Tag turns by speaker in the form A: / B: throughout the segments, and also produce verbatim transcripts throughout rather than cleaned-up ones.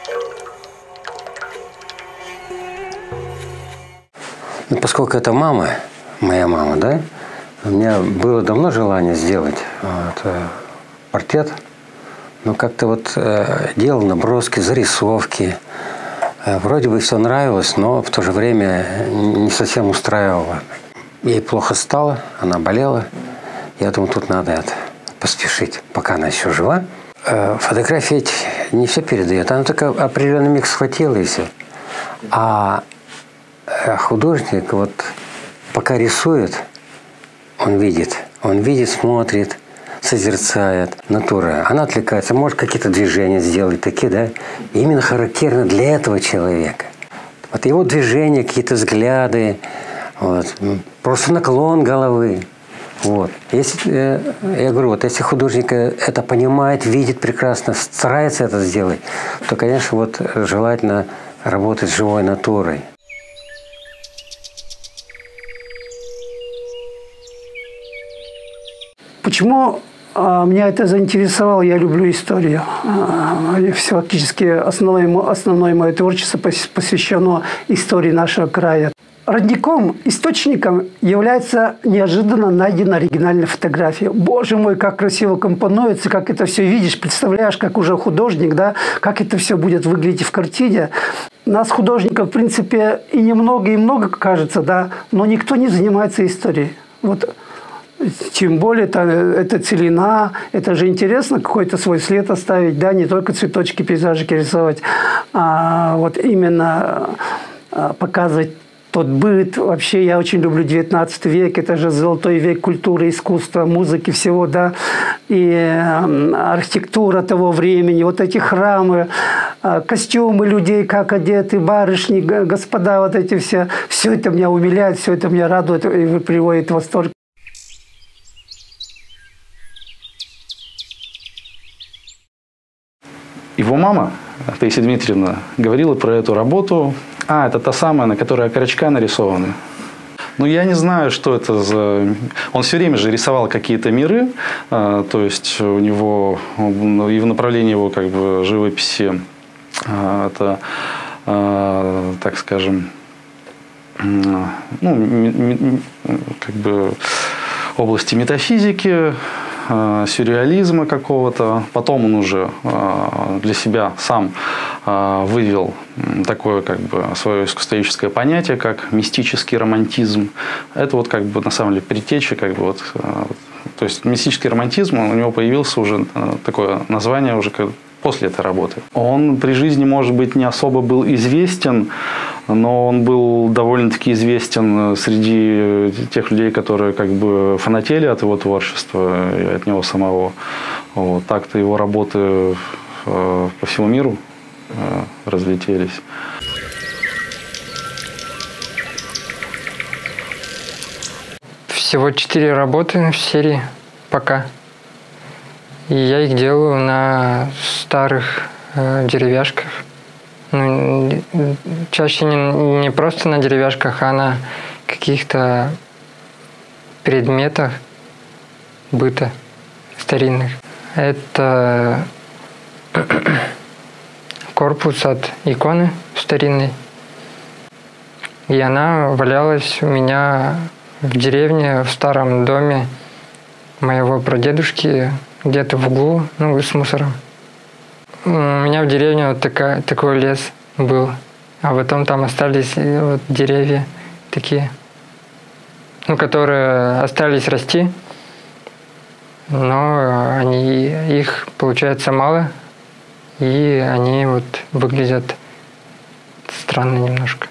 A: Ну, поскольку это мама, моя мама, да, у меня было давно желание сделать вот, портрет, но как-то вот э, делал наброски, зарисовки. Э, вроде бы все нравилось, но в то же время не совсем устраивало. Ей плохо стало, она болела. Я думаю, тут надо это, поспешить, пока она еще жива. Э, фотография не все передает, она только определенный миг схватила и все. А художник, вот пока рисует, он видит, он видит, смотрит, созерцает натура. Она отвлекается, может какие-то движения сделать такие, да, именно характерны для этого человека. Вот его движения, какие-то взгляды, вот, просто наклон головы. Вот. Если, я говорю, вот если художник это понимает, видит прекрасно, старается это сделать, то, конечно, вот желательно работать с живой натурой.
B: Почему а, меня это заинтересовало? Я люблю историю. А, фактически основное, основное мое творчество посвящено истории нашего края. Родником, источником является неожиданно найденная оригинальная фотография. Боже мой, как красиво компонуется, как это все видишь, представляешь, как уже художник, да, как это все будет выглядеть в картине. Нас, художников, в принципе, и немного, и много кажется, да, но никто не занимается историей. Вот. Тем более, это, это целина, это же интересно какой-то свой след оставить, да, не только цветочки, пейзажики рисовать, а вот именно показывать тот быт. Вообще, я очень люблю девятнадцатый век, это же золотой век культуры, искусства, музыки, всего, да, и архитектура того времени, вот эти храмы, костюмы людей, как одеты, барышни, господа, вот эти все, все это меня умиляет, все это меня радует и приводит в восторг.
C: Его мама, Таисия Дмитриевна, говорила про эту работу. А, это та самая, на которой окорочка нарисованы. Ну, я не знаю, что это за... Он все время же рисовал какие-то миры. То есть у него и в направлении его как бы живописи это, так скажем, ну, как бы области метафизики, сюрреализма какого-то. Потом он уже для себя сам вывел такое как бы свое искусствоведческое понятие, как мистический романтизм. Это вот как бы на самом деле предтеча, как бы вот, то есть мистический романтизм, у него появился уже такое название уже как после этой работы. Он при жизни, может быть, не особо был известен, но он был довольно-таки известен среди тех людей, которые как бы фанатели от его творчества и от него самого. Вот. Так-то его работы по всему миру разлетелись.
D: Всего четыре работы в серии пока. И я их делаю на старых э, деревяшках. Ну, чаще не, не просто на деревяшках, а на каких-то предметах быта старинных. Это корпус от иконы старинной. И она валялась у меня в деревне, в старом доме моего прадедушки, где-то в углу, ну, с мусором. У меня в деревне вот такая, такой лес был, а потом там остались вот деревья такие, ну, которые остались расти, но они, их, получается, мало, и они вот выглядят странно немножко.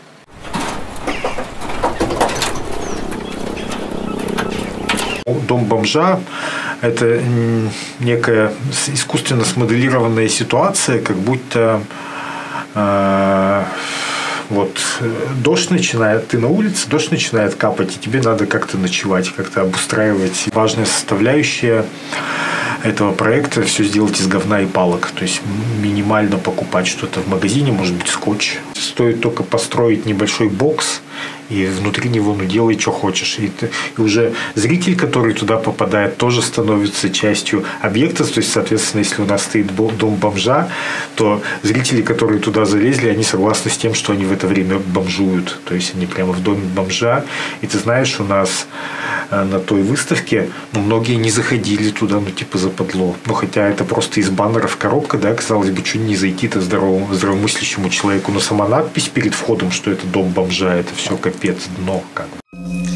E: Дом бомжа – это некая искусственно смоделированная ситуация, как будто э, вот дождь начинает, ты на улице, дождь начинает капать, и тебе надо как-то ночевать, как-то обустраивать. Важная составляющая этого проекта – все сделать из говна и палок, то есть минимально покупать что-то в магазине, может быть, скотч. Стоит только построить небольшой бокс и внутри него ну, делай, что хочешь. И, ты, и уже зритель, который туда попадает, тоже становится частью объекта. То есть, соответственно, если у нас стоит дом бомжа, то зрители, которые туда залезли, они согласны с тем, что они в это время бомжуют. То есть, они прямо в доме бомжа. И ты знаешь, у нас на той выставке ну, многие не заходили туда, ну, типа, западло. Ну, хотя это просто из баннеров коробка, да, казалось бы, что не зайти-то здоровому, здравомыслящему человеку. Но сама надпись перед входом, что это дом бомжа, это все капец, дно как бы.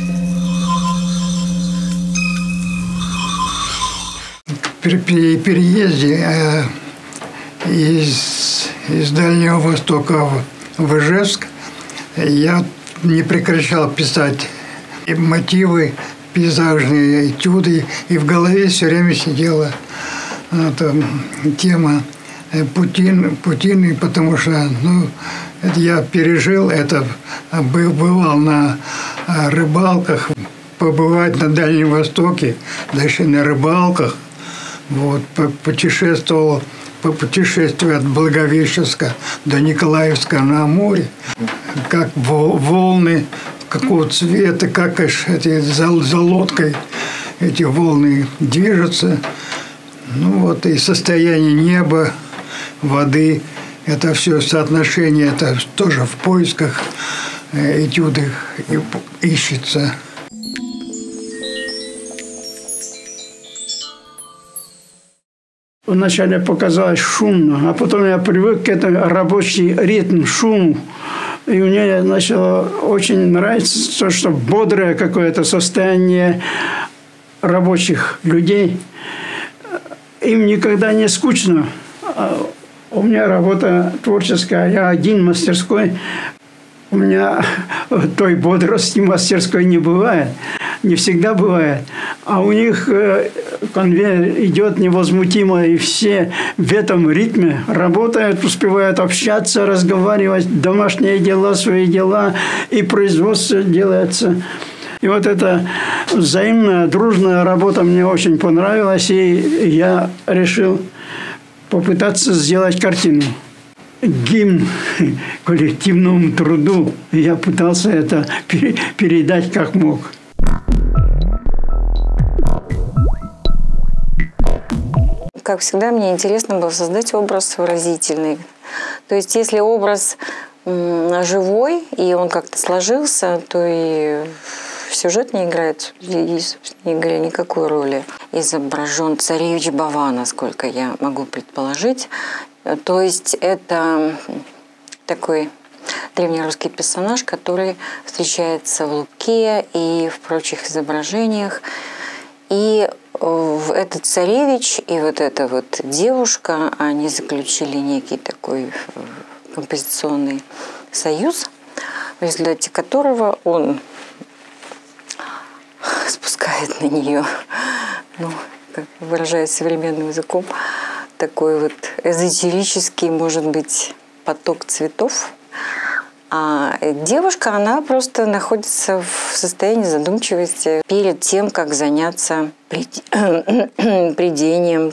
F: При переезде э, из, из Дальнего Востока в, в Ижевск я не прекращал писать и мотивы, пейзажные этюды, и в голове все время сидела эта тема Путин, Путин, потому что ну, это я пережил это, бывал на рыбалках, побывать на Дальнем Востоке, дальше на рыбалках, вот, путешествовал, по путешествию от Благовещенска до Николаевска на Амуре, как волны, какого цвета, как эти, за, за лодкой эти волны движутся. Ну вот и состояние неба, воды, это все соотношение, это тоже в поисках этюдах ищется.
B: Вначале показалось шумно, а потом я привык к этому рабочий ритм, шуму. И мне начало очень нравиться то, что бодрое какое-то состояние рабочих людей. Им никогда не скучно. У меня работа творческая, я один в мастерской. У меня той бодрости мастерской не бывает. Не всегда бывает. А у них конвейер идет невозмутимо, и все в этом ритме работают, успевают общаться, разговаривать, домашние дела, свои дела, и производство делается. И вот эта взаимная, дружная работа мне очень понравилась, и я решил попытаться сделать картину. Гимн коллективному труду. Я пытался это передать как мог.
G: Как всегда, мне интересно было создать образ выразительный. То есть, если образ живой, и он как-то сложился, то и сюжет не играет, не играет никакой роли. Изображен царевич Бава, насколько я могу предположить. То есть, это такой древнерусский персонаж, который встречается в Луке и в прочих изображениях. И этот царевич и вот эта вот девушка, они заключили некий такой композиционный союз, в результате которого он спускает на нее, ну, как выражаясь современным языком, такой вот эзотерический, может быть, поток цветов. А девушка, она просто находится в состоянии задумчивости перед тем, как заняться прядением.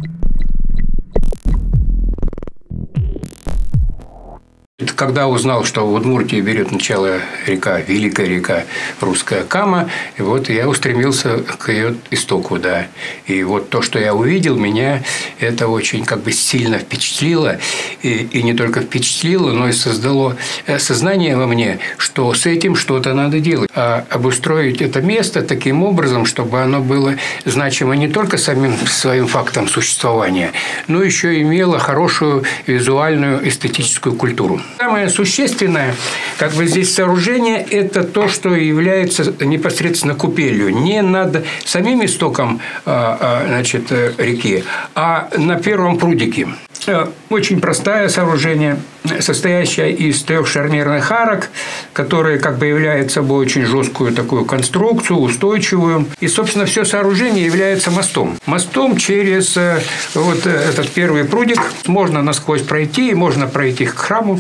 H: Когда узнал, что в Удмуртии берет начало река, великая река русская Кама, и вот я устремился к ее истоку, да. И вот то, что я увидел, меня это очень как бы сильно впечатлило. И, и не только впечатлило, но и создало сознание во мне, что с этим что-то надо делать. А обустроить это место таким образом, чтобы оно было значимо не только самим своим фактом существования, но еще имело хорошую визуальную эстетическую культуру. Самое существенное, как бы здесь сооружение, это то, что является непосредственно купелью. Не над самим истоком значит, реки, а на первом прудике. Очень простое сооружение, состоящее из трех шарнирных арок, которые как бы являют собой очень жесткую такую конструкцию, устойчивую. И, собственно, все сооружение является мостом. Мостом через вот этот первый прудик можно насквозь пройти, и можно пройти к храму.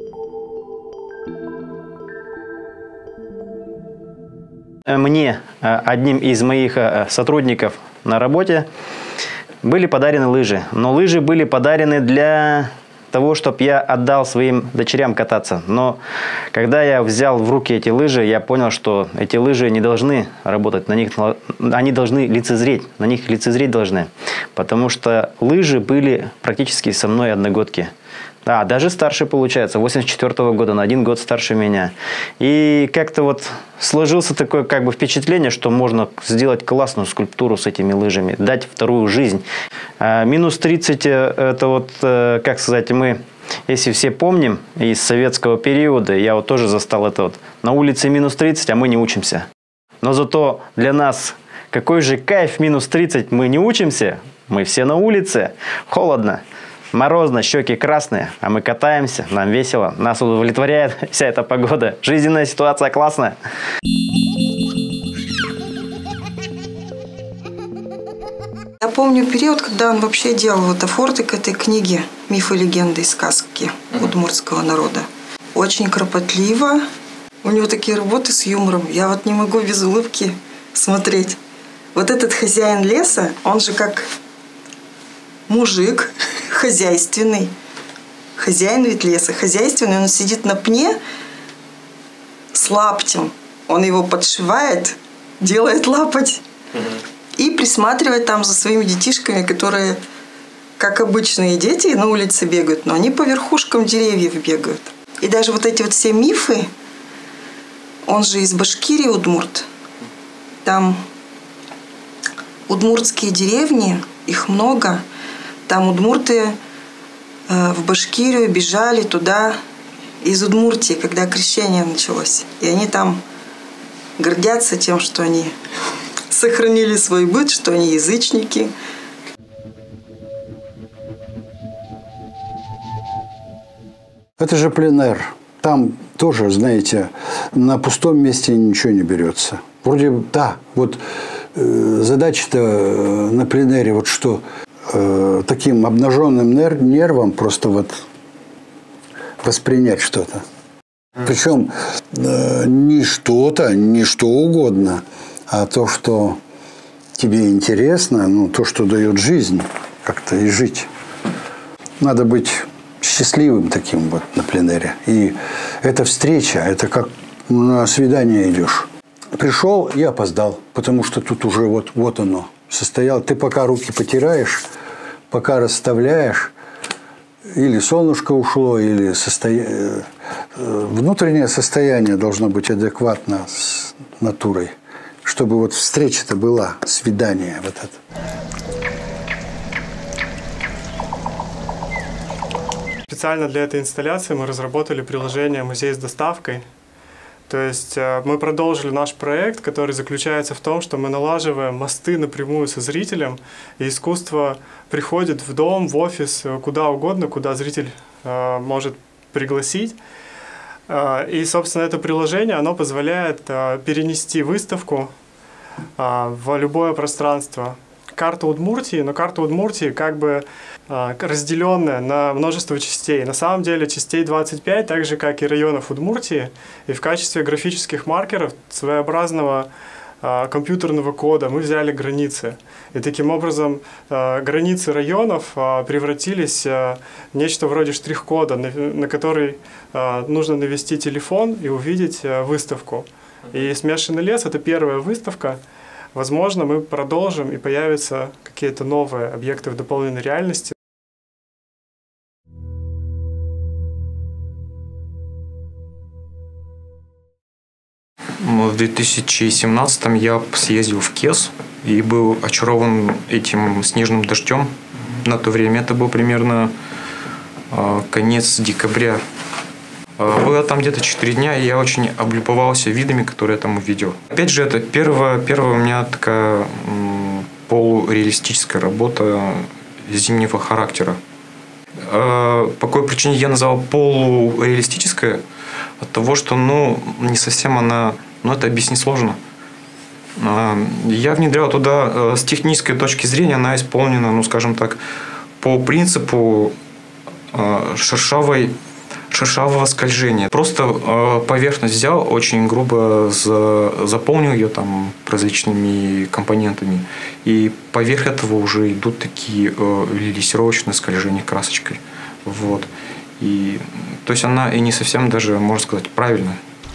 I: Мне, одним из моих сотрудников на работе, были подарены лыжи. Но лыжи были подарены для того, чтобы я отдал своим дочерям кататься. Но когда я взял в руки эти лыжи, я понял, что эти лыжи не должны работать, на них, они должны лицезреть, на них лицезреть должны. Потому что лыжи были практически со мной одногодки. Да, даже старше получается, восемьдесят четвёртого года, на один год старше меня. И как-то вот сложилось такое как бы впечатление, что можно сделать классную скульптуру с этими лыжами, дать вторую жизнь. А минус тридцать, это вот, как сказать, мы, если все помним, из советского периода, я вот тоже застал это вот, на улице минус тридцать, а мы не учимся. Но зато для нас какой же кайф минус тридцать, мы не учимся, мы все на улице, холодно. Морозно, щеки красные, а мы катаемся, нам весело, нас удовлетворяет вся эта погода. Жизненная ситуация классная.
J: Я помню период, когда он вообще делал вот афорты к этой книге «Мифы, легенды и сказки» удмуртского народа. Очень кропотливо. У него такие работы с юмором. Я вот не могу без улыбки смотреть. Вот этот хозяин леса, он же как мужик хозяйственный. Хозяин ведь леса хозяйственный. Он сидит на пне с лаптем. Он его подшивает, делает лапоть. И присматривает там за своими детишками, которые, как обычные дети, на улице бегают. Но они по верхушкам деревьев бегают. И даже вот эти вот все мифы, он же из Башкирии, удмурт. Там удмуртские деревни, их много. Там удмурты э, в Башкирию бежали туда из Удмуртии, когда крещение началось. И они там гордятся тем, что они сохранили свой быт, что они язычники.
K: Это же пленэр. Там тоже, знаете, на пустом месте ничего не берется. Вроде, да, вот э, задача-то на пленэре вот что... таким обнаженным нервом просто вот воспринять что-то. Причем э, не что-то, не что угодно, а то, что тебе интересно, ну, то, что дает жизнь как-то и жить. Надо быть счастливым таким вот на пленэре. И эта встреча, это как на свидание идешь. Пришел и опоздал, потому что тут уже вот, вот оно состояло. Ты пока руки потираешь, пока расставляешь, или солнышко ушло, или состоя... внутреннее состояние должно быть адекватно с натурой, чтобы вот встреча-то была, свидание вот это.
L: Специально для этой инсталляции мы разработали приложение «Музей с доставкой». То есть мы продолжили наш проект, который заключается в том, что мы налаживаем мосты напрямую со зрителем, и искусство приходит в дом, в офис, куда угодно, куда зритель э, может пригласить. Э, и, собственно, это приложение, оно позволяет э, перенести выставку э, в любое пространство. Карта Удмуртии, но карта Удмуртии как бы э, разделенная на множество частей. На самом деле частей двадцать пять, так же как и районов Удмуртии. И в качестве графических маркеров своеобразного э, компьютерного кода мы взяли границы. И таким образом э, границы районов э, превратились э, в нечто вроде штрих-кода, на, на который э, нужно навести телефон и увидеть э, выставку. И «Смешанный лес» — это первая выставка. Возможно, мы продолжим, и появятся какие-то новые объекты в дополненной реальности.
M: В две тысячи семнадцатом я съездил в Кес и был очарован этим снежным дождем. На то время это был примерно э, конец декабря. Э, было там где-то четыре дня, и я очень облюбовался видами, которые я там увидел. Опять же, это первая, первая у меня такая м, полуреалистическая работа зимнего характера. Э, по какой причине я назвал полуреалистическая? От того, что ну, не совсем она... Ну, это объяснить сложно. Я внедрял туда с технической точки зрения, она исполнена, ну, скажем так, по принципу шершавой, шершавого скольжения. Просто поверхность взял, очень грубо заполнил ее там различными компонентами. И поверх этого уже идут такие лессировочные скольжения красочкой. Вот. И, то есть она и не совсем даже, можно сказать, правильная.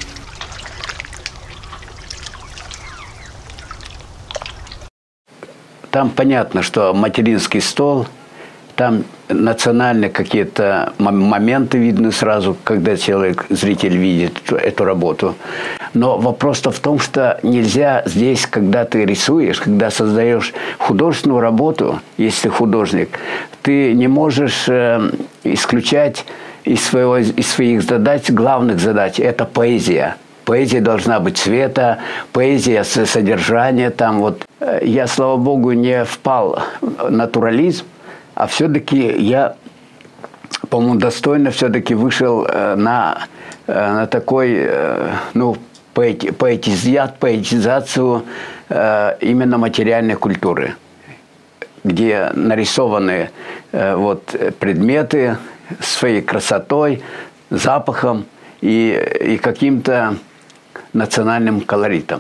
N: Там понятно, что материнский стол, там национальные какие-то моменты видны сразу, когда человек, зритель видит эту работу. Но вопрос-то в том, что нельзя здесь, когда ты рисуешь, когда создаешь художественную работу, если художник, ты не можешь э, исключать из, своего, из своих задач, главных задач, это поэзия. Поэзия должна быть цвета, поэзия содержания. Там вот. Я, слава богу, не впал в натурализм, а все-таки я, по-моему, достойно все-таки вышел на, на такой, ну, поэти, поэтизиат, поэтизацию именно материальной культуры, где нарисованы вот предметы своей красотой, запахом и, и каким-то национальным колоритом.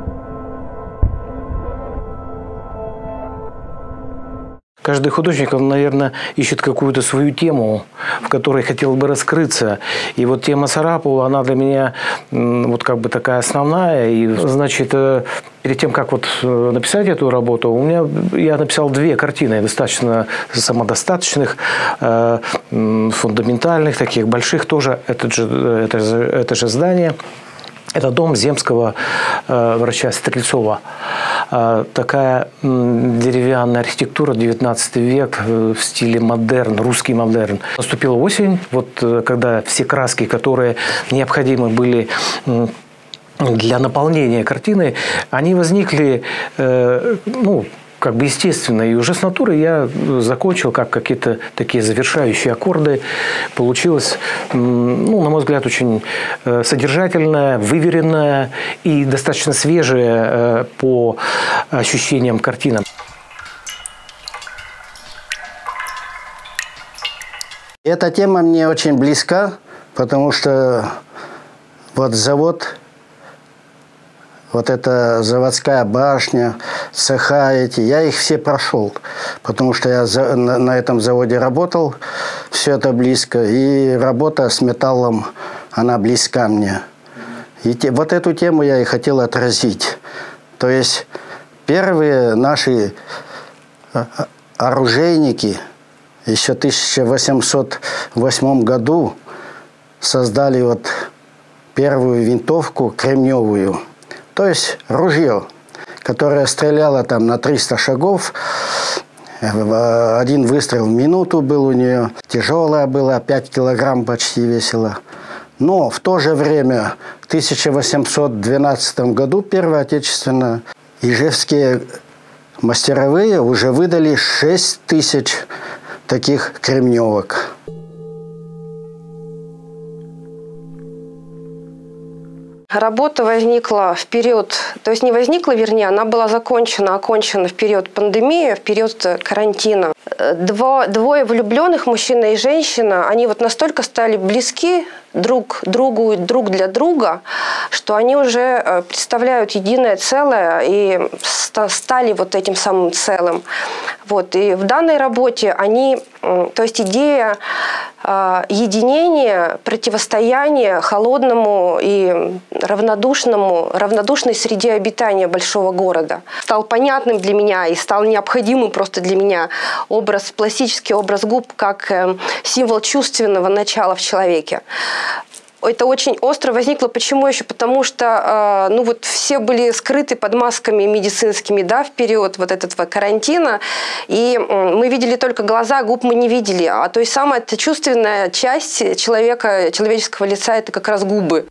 O: Каждый художник, он, наверное, ищет какую-то свою тему, в которой хотел бы раскрыться. И вот тема Сарапула, она для меня вот как бы такая основная. И, значит, перед тем, как вот написать эту работу, у меня, я написал две картины, достаточно самодостаточных, фундаментальных, таких больших тоже. Это же, это же, это же здание. Это дом земского э, врача Стрельцова. Э, такая м, деревянная архитектура, девятнадцатый век, э, в стиле модерн, русский модерн. Наступила осень, вот э, когда все краски, которые необходимы были э, для наполнения картины, они возникли, э, ну, как бы естественно. И уже с натуры я закончил как какие-то такие завершающие аккорды. Получилось, ну, на мой взгляд, очень содержательная, выверенная и достаточно свежая по ощущениям картина.
P: Эта тема мне очень близка, потому что вот завод, вот эта заводская башня, цеха эти, я их все прошел, потому что я за, на, на этом заводе работал, все это близко, и работа с металлом, она близка мне. И те, вот эту тему я и хотел отразить. То есть первые наши оружейники еще в тысяча восемьсот восьмом году создали вот первую винтовку кремневую. То есть ружье, которое стреляло там на триста шагов. Один выстрел в минуту был у нее. Тяжелая была, пять килограмм почти весила. Но в то же время, в тысяча восемьсот двенадцатом году, Первая Отечественная, ижевские мастеровые уже выдали шесть тысяч таких кремневок.
Q: Работа возникла в период, то есть не возникла, вернее, она была закончена, окончена в период пандемии, в период карантина. Дво, двое влюбленных, мужчина и женщина, они вот настолько стали близки друг другу, друг для друга, что они уже представляют единое целое и стали вот этим самым целым. Вот. И в данной работе они, то есть идея единения, противостояния холодному и равнодушному, равнодушной среде обитания большого города. Стал понятным для меня и стал необходимым просто для меня образ, пластический образ губ как символ чувственного начала в человеке. Это очень остро возникло. Почему еще? Потому что ну вот все были скрыты под масками медицинскими, да, в период вот этого карантина. И мы видели только глаза, губ мы не видели. А то есть самая чувственная часть человека, человеческого лица – это как раз губы.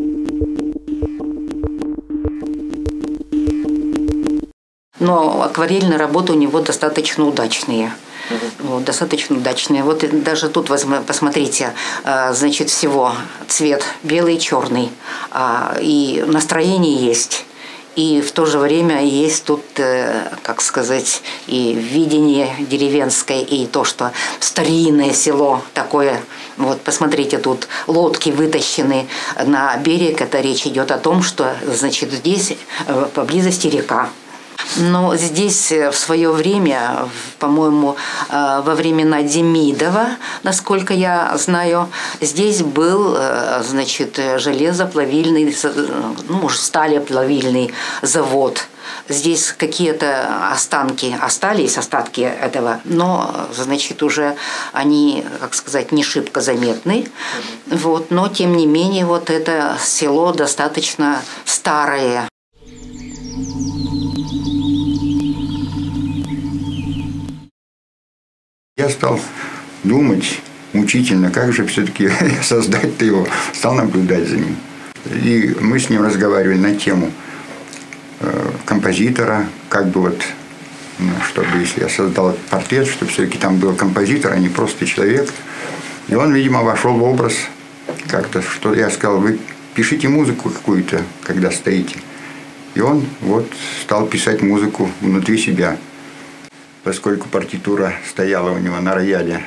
R: Но акварельные работы у него достаточно удачные. Вот, достаточно удачные. Вот даже тут, посмотрите, значит, всего цвет белый и черный. И настроение есть. И в то же время есть тут, как сказать, и видение деревенское, и то, что старинное село такое. Вот посмотрите, тут лодки вытащены на берег. Это речь идет о том, что, значит, здесь поблизости река. Но здесь в свое время, по-моему, во времена Демидова, насколько я знаю, здесь был, значит, железоплавильный, ну, может, сталеплавильный завод. Здесь какие-то останки остались, остатки этого, но, значит, уже они, как сказать, не шибко заметны. Вот, но, тем не менее, вот это село достаточно старое.
S: Я стал думать мучительно, как же все-таки создать-то его. Стал наблюдать за ним. И мы с ним разговаривали на тему композитора, как бы вот, ну, чтобы, если я создал этот портрет, чтобы все-таки там был композитор, а не просто человек. И он, видимо, вошел в образ как-то, что я сказал, вы пишите музыку какую-то, когда стоите. И он вот стал писать музыку внутри себя. Поскольку партитура стояла у него на рояле,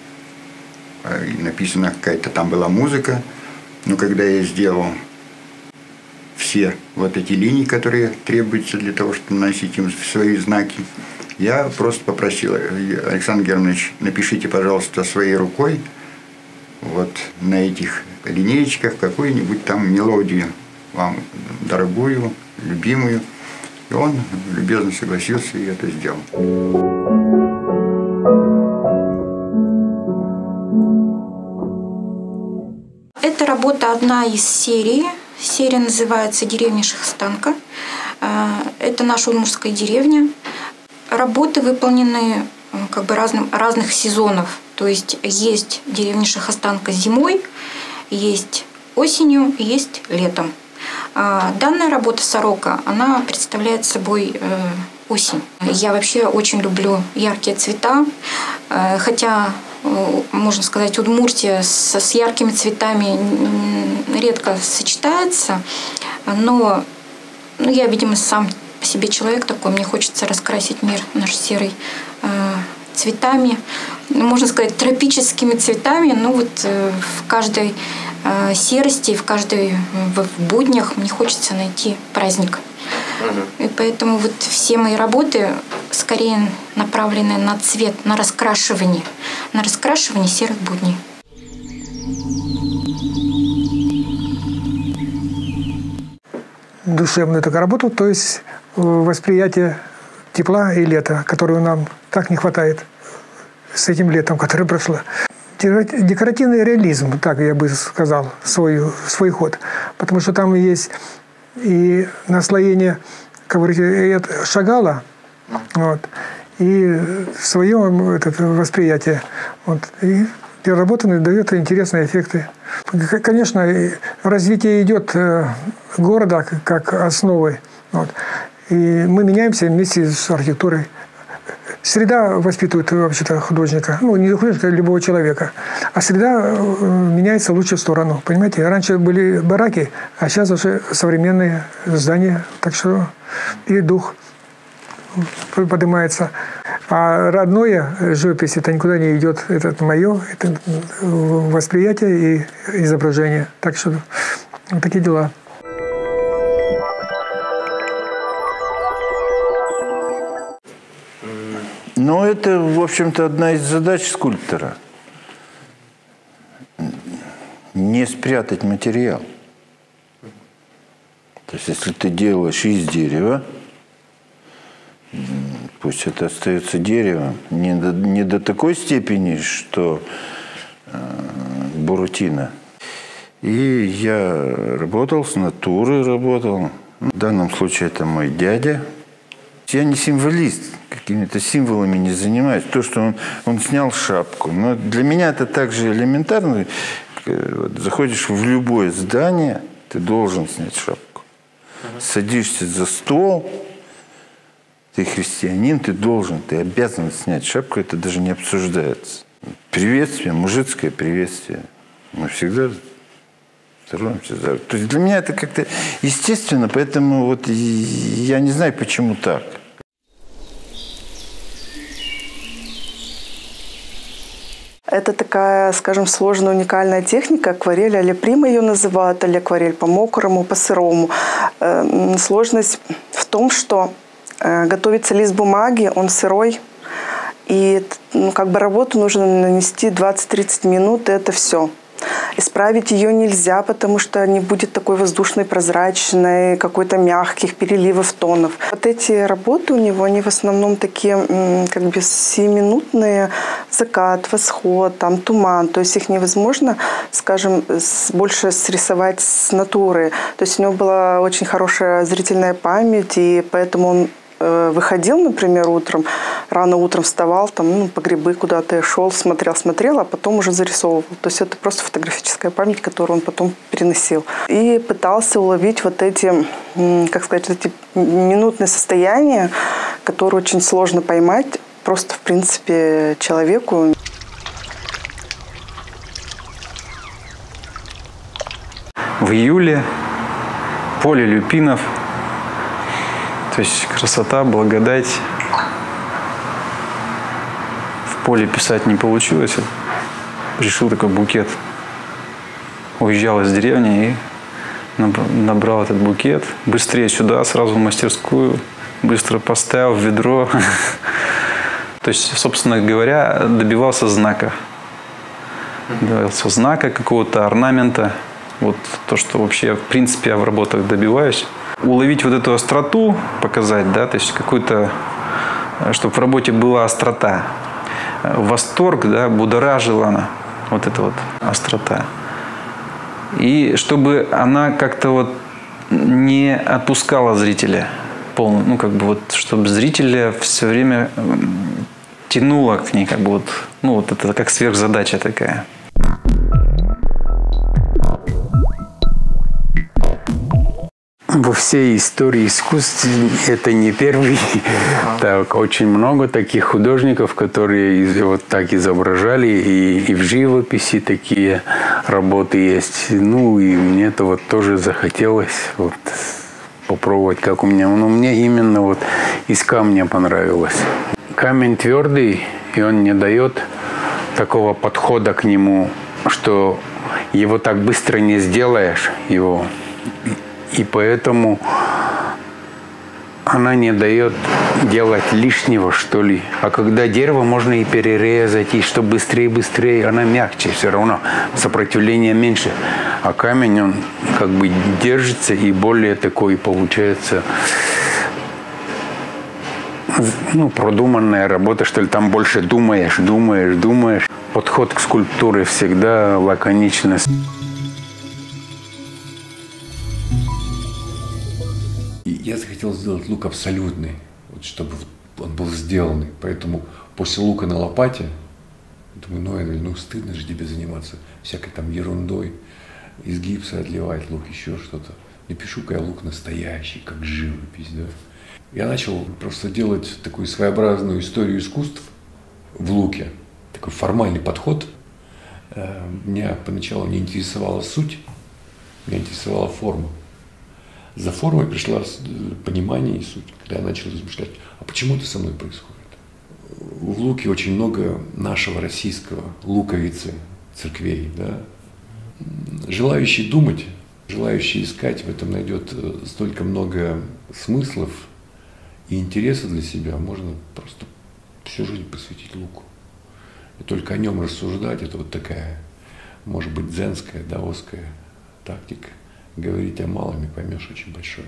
S: и написана какая-то там была музыка, но когда я сделал все вот эти линии, которые требуются для того, чтобы наносить им свои знаки, я просто попросил: Александр Германович, напишите, пожалуйста, своей рукой вот на этих линеечках какую-нибудь там мелодию, вам дорогую, любимую. И он любезно согласился и это сделал.
T: Эта работа одна из серии. Серия называется «Деревня Шахстанка». Это наша удмуртская деревня. Работы выполнены как бы разным, разных сезонов. То есть есть деревня Шахстанка зимой, есть осенью, есть летом. Данная работа «Сорока», она представляет собой осень. Я вообще очень люблю яркие цвета, хотя, можно сказать, Удмуртия с, с яркими цветами редко сочетается, но ну, я, видимо, сам по себе человек такой, мне хочется раскрасить мир наш серый цветами, можно сказать, тропическими цветами, но вот в каждой серости, в каждой в буднях мне хочется найти праздник. И поэтому вот все мои работы скорее направлены на цвет, на раскрашивание, на раскрашивание серых будней.
U: Душевную такую работу, то есть восприятие тепла и лета, которого нам так не хватает с этим летом, которое прошло. Декоративный реализм, так я бы сказал, свой, свой ход. Потому что там есть и наслоение, как вы говорите, Шагала, вот, и свое это, восприятие. Вот, и переработанный дает интересные эффекты. Конечно, развитие идет города как основы. Вот, и мы меняемся вместе с архитектурой. Среда воспитывает вообще-то художника, ну, не художника, а любого человека. А среда меняется в лучшую сторону. Понимаете, раньше были бараки, а сейчас уже современные здания. Так что и дух поднимается. А родное живопись, это никуда не идет. Это мое, это восприятие и изображение. Так что вот такие дела.
V: Но это, в общем-то, одна из задач скульптора. Не спрятать материал. То есть, если ты делаешь из дерева, пусть это остается деревом, не до, не до такой степени, что э, бурутина. И я работал с натурой, работал. В данном случае это мой дядя. Я не символист, какими-то символами не занимаюсь. То, что он, он снял шапку. Но для меня это так же элементарно. Вот, заходишь в любое здание, ты должен снять шапку. Садишься за стол, ты христианин, ты должен, ты обязан снять шапку, это даже не обсуждается. Приветствие, мужицкое приветствие. Мы всегда здороваемся. То есть для меня это как-то естественно, поэтому вот я не знаю, почему так.
J: Это такая, скажем, сложная, уникальная техника. Акварель, алеприм ее называют, или акварель по мокрому, по сырому. Сложность в том, что
A: Готовится лист бумаги, он сырой. И ну, как бы работу нужно нанести двадцать-тридцать минут, и это все. Исправить ее нельзя, потому что не будет такой воздушной, прозрачной, какой-то мягких переливов тонов. Вот эти работы у него, они в основном такие как бы семиминутные: закат, восход, там, туман. То есть их невозможно, скажем, больше срисовать с натуры. То есть у него была очень хорошая зрительная память, и поэтому он выходил, например, утром, рано утром вставал, там, ну, по грибы куда-то шел, смотрел, смотрел, а потом уже зарисовывал. То есть это просто фотографическая память, которую он потом переносил. И пытался уловить вот эти, как сказать, эти минутные состояния, которые очень сложно поймать просто, в принципе, человеку.
C: В июле поле люпинов. То есть красота, благодать. В поле писать не получилось. Решил такой букет. Уезжал из деревни и набрал этот букет. Быстрее сюда, сразу в мастерскую. Быстро поставил в ведро. То есть, собственно говоря, добивался знака. Добивался знака, какого-то орнамента. Вот то, что вообще, в принципе, я в работах добиваюсь. Уловить вот эту остроту, показать, да, то есть какую-то, чтобы в работе была острота. Восторг, да, будоражила она, вот эта вот острота. И чтобы она как-то вот не отпускала зрителя полностью, ну, как бы вот, чтобы зрителя все время тянуло к ней, как бы вот, ну, вот это как сверхзадача такая.
W: Во всей истории искусств это не первый. Так, очень много таких художников, которые вот так изображали, и, и в живописи такие работы есть. Ну, и мне это вот тоже захотелось вот попробовать, как у меня. Ну, мне именно вот из камня понравилось. Камень твердый, и он не дает такого подхода к нему, что его так быстро не сделаешь, его. И поэтому она не дает делать лишнего, что ли. А когда дерево можно и перерезать, и чтобы быстрее, быстрее, она мягче все равно, сопротивление меньше. А камень, он как бы держится и более такой получается, ну, продуманная работа, что ли. Там больше думаешь, думаешь, думаешь. Подход к скульптуре всегда лаконичность.
X: Я захотел сделать лук абсолютный, вот, чтобы он был сделанный. Поэтому после лука на лопате, думаю, ну, Эдвель, ну стыдно же тебе заниматься всякой там ерундой, из гипса отливать лук, еще что-то. Напишу-ка я лук настоящий, как живопись, да. Я начал просто делать такую своеобразную историю искусств в луке, такой формальный подход. Меня поначалу не интересовала суть, меня интересовала форма. За формой пришла понимание и суть, когда я начал размышлять, а почему это со мной происходит? В луке очень много нашего российского, луковицы, церквей, да. Желающий думать, желающий искать в этом найдет столько много смыслов и интереса для себя, можно просто всю жизнь посвятить луку. И только о нем рассуждать, это вот такая, может быть, дзенская, даосская тактика. Говорить о малом и поймешь очень большое.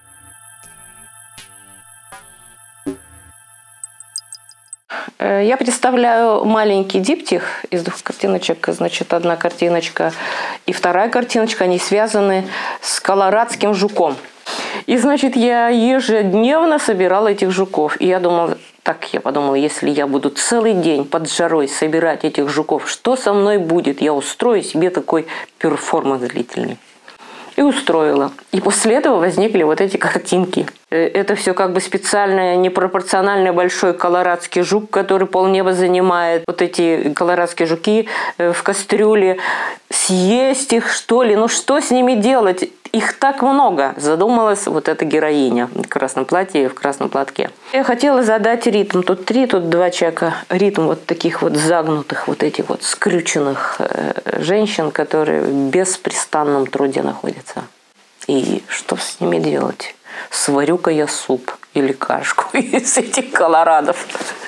Y: Я представляю маленький диптих из двух картиночек. Значит, одна картиночка и вторая картиночка, они связаны с колорадским жуком. И, значит, я ежедневно собирала этих жуков. И я думала, так я подумала, если я буду целый день под жарой собирать этих жуков, что со мной будет? Я устрою себе такой перформанс длительный. И устроила. И после этого возникли вот эти картинки. Это все как бы специально непропорционально большой колорадский жук, который полнеба занимает. Вот эти колорадские жуки в кастрюле. Съесть их, что ли? Ну что с ними делать? Их так много. Задумалась вот эта героиня в красном платье и в красном платке. Я хотела задать ритм. Тут три, тут два человека. Ритм вот таких вот загнутых, вот этих вот скрюченных женщин, которые в беспрестанном труде находятся. И что с ними делать? Сварю-ка я суп или кашку из этих колорадов.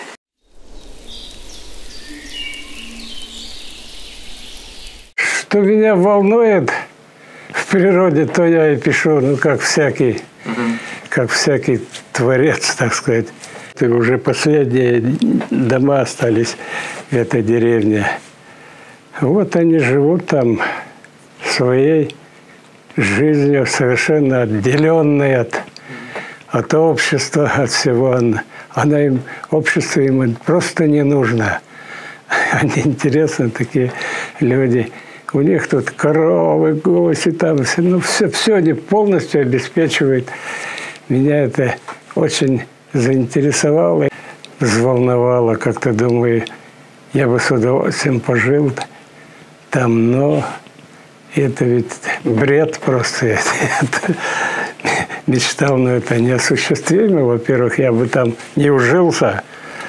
W: Что меня волнует в природе, то я и пишу, ну, как всякий, как всякий творец, так сказать. И уже последние дома остались в этой деревне. Вот они живут там своей жизнью, совершенно отделенной от, от общества, от всего. Она, она им, общество им просто не нужно. Они интересны, такие люди. У них тут коровы, гуси, там все, ну, все, все они полностью обеспечивают. Меня это очень заинтересовало, взволновало. Как-то думаю, я бы с удовольствием пожил там, но это ведь бред просто. Это, мечтал, но это неосуществимо. Во-первых, я бы там не ужился,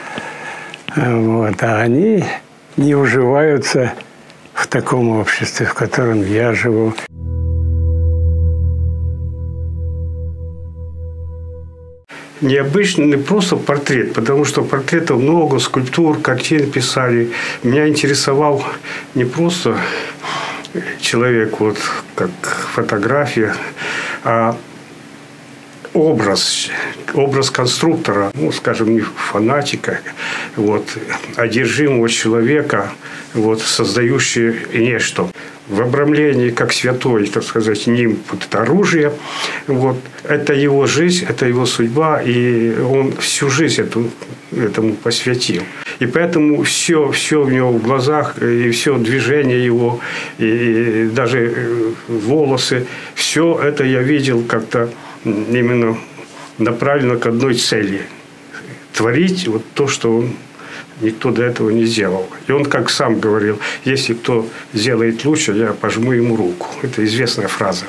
W: вот, а они не уживаются в таком обществе, в котором я живу.
B: Необычный, не просто портрет, потому что портретов много, скульптур, картин писали. Меня интересовал не просто человек, вот как фотография, а образ, образ конструктора, ну, скажем, не фанатика, вот, одержимого человека, вот, создающего нечто. В обрамлении, как святой, так сказать, нимб, вот это оружие, вот, это его жизнь, это его судьба, и он всю жизнь эту, этому посвятил. И поэтому все, все у него в глазах, и все движение его, и даже волосы, все это я видел как-то именно направлено к одной цели. Творить вот то, что он никто до этого не сделал. И он, как сам говорил, если кто сделает лучше, я пожму ему руку. Это известная фраза.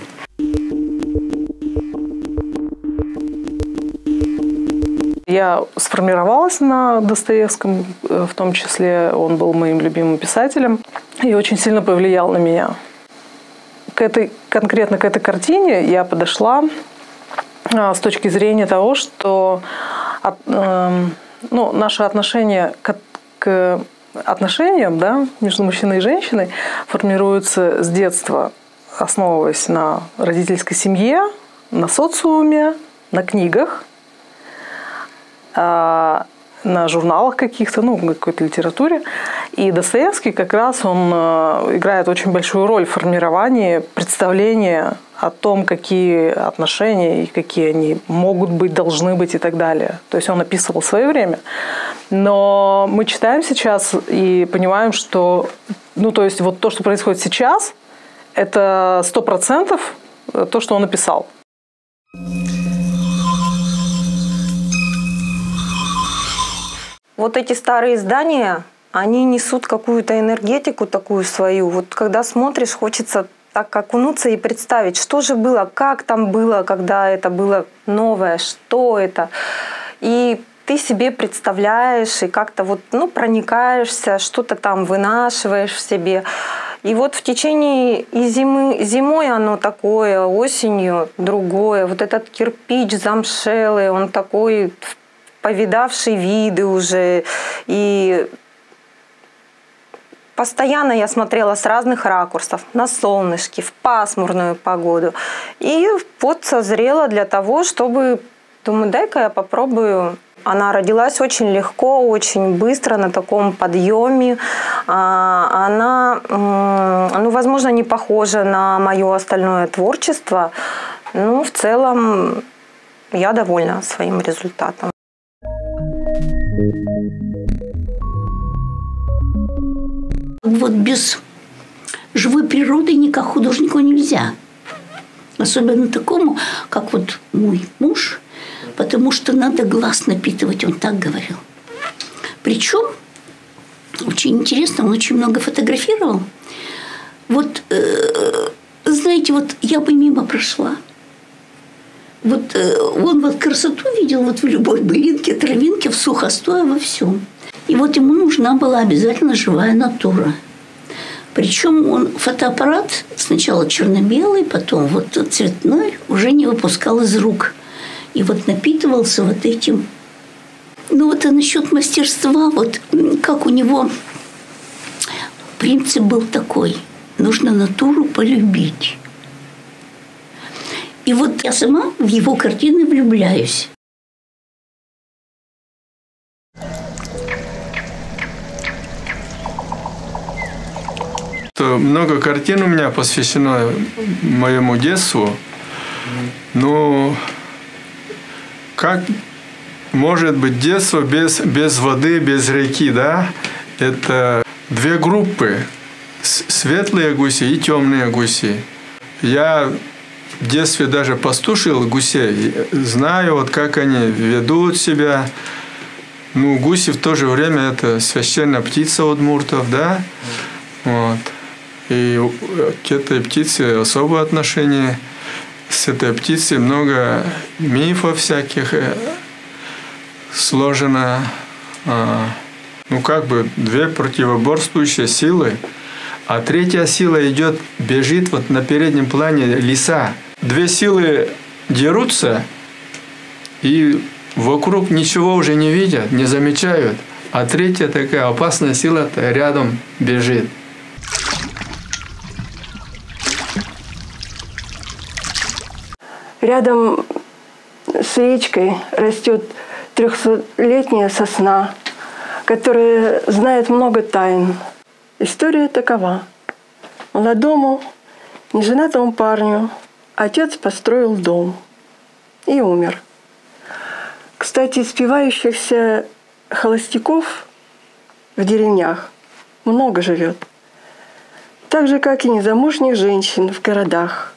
A: Я сформировалась на Достоевском, в том числе он был моим любимым писателем, и очень сильно повлиял на меня. К этой, конкретно к этой картине я подошла с точки зрения того, что от, э, ну, наши отношения к, к отношениям, да, между мужчиной и женщиной формируются с детства, основываясь на родительской семье, на социуме, на книгах, э, на журналах каких-то, ну, какой-то литературе. И Достоевский как раз он э, играет очень большую роль в формировании представления о том, какие отношения и какие они могут быть, должны быть и так далее. То есть он описывал свое время. Но мы читаем сейчас и понимаем, что, ну, то есть вот то, что происходит сейчас, это сто процентов то, что он написал.
D: Вот эти старые издания, они несут какую-то энергетику такую свою. Вот когда смотришь, хочется так окунуться и представить, что же было, как там было, когда это было новое, что это. И ты себе представляешь и как-то вот, ну, проникаешься, что-то там вынашиваешь в себе. И вот в течение и зимы, зимой оно такое, осенью другое. Вот этот кирпич замшелый, он такой повидавший виды уже. И постоянно я смотрела с разных ракурсов, на солнышке, в пасмурную погоду. И вот созрела для того, чтобы, думаю, дай-ка я попробую. Она родилась очень легко, очень быстро, на таком подъеме. Она, ну, возможно, не похожа на мое остальное творчество, но в целом я довольна своим результатом.
E: Вот без живой природы никак художнику нельзя. Особенно такому, как вот мой муж, потому что надо глаз напитывать, он так говорил. Причем, очень интересно, он очень много фотографировал. Вот, э, знаете, вот я бы мимо прошла. Вот э, он вот красоту видел вот в любой былинке, травинке, в сухостое, во всем. И вот ему нужна была обязательно живая натура. Причем он фотоаппарат сначала черно-белый, потом вот цветной уже не выпускал из рук. и вот напитывался вот этим. Ну вот а насчет мастерства, вот как у него принцип был такой. Нужно натуру полюбить. И вот я сама в его картины влюбляюсь.
F: Много картин у меня посвящено моему детству. Но как может быть детство без, без воды, без реки, да? Это две группы. Светлые гуси и темные гуси. Я в детстве даже пастушил гусей. Знаю, вот как они ведут себя. Ну, гуси в то же время это священная птица удмуртов, да? Вот. И к этой птице особое отношение. С этой птицей много мифов всяких сложено. Ну, как бы две противоборствующие силы. А третья сила идет, бежит вот на переднем плане лиса. Две силы дерутся, и вокруг ничего уже не видят, не замечают. А третья такая опасная сила-то рядом бежит.
G: Рядом с речкой растет трехсотлетняя сосна, которая знает много тайн. История такова. Молодому, неженатому парню отец построил дом и умер. Кстати, спивающихся холостяков в деревнях много живет. Так же, как и незамужних женщин в городах.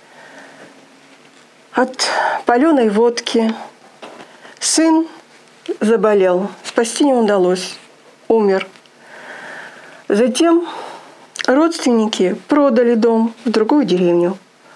G: От паленой водки сын заболел, спасти не удалось, умер. Затем родственники продали дом в другую деревню.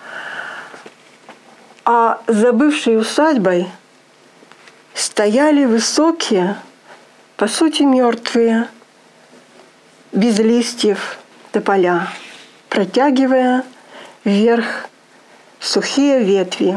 G: А за бывшей усадьбой стояли высокие, по сути мертвые, без листьев тополя, протягивая вверх сухие ветви.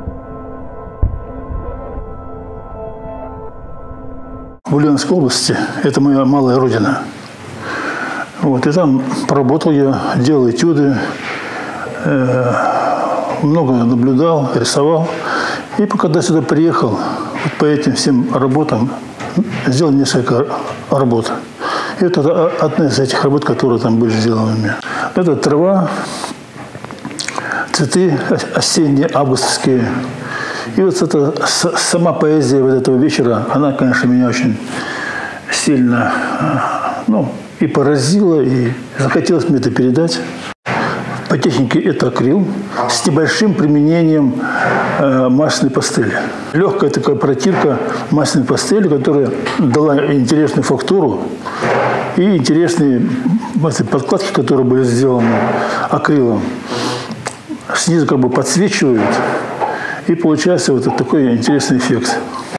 H: В Ульяновской области это моя малая родина. Вот, и там поработал я, делал этюды, э, много наблюдал, рисовал. И когда сюда приехал, вот по этим всем работам сделал несколько работ. И это одна из этих работ, которые там были сделаны у меня. Это трава, цветы осенние, августовские. И вот эта сама поэзия вот этого вечера, она, конечно, меня очень сильно, ну, и поразила, и захотелось мне это передать. По технике это акрил с небольшим применением э, масляной пастели. Легкая такая протирка масляной пастели, которая дала интересную фактуру и интересные подкладки, которые были сделаны акрилом. Снизу как бы подсвечивают, и получается вот такой интересный эффект.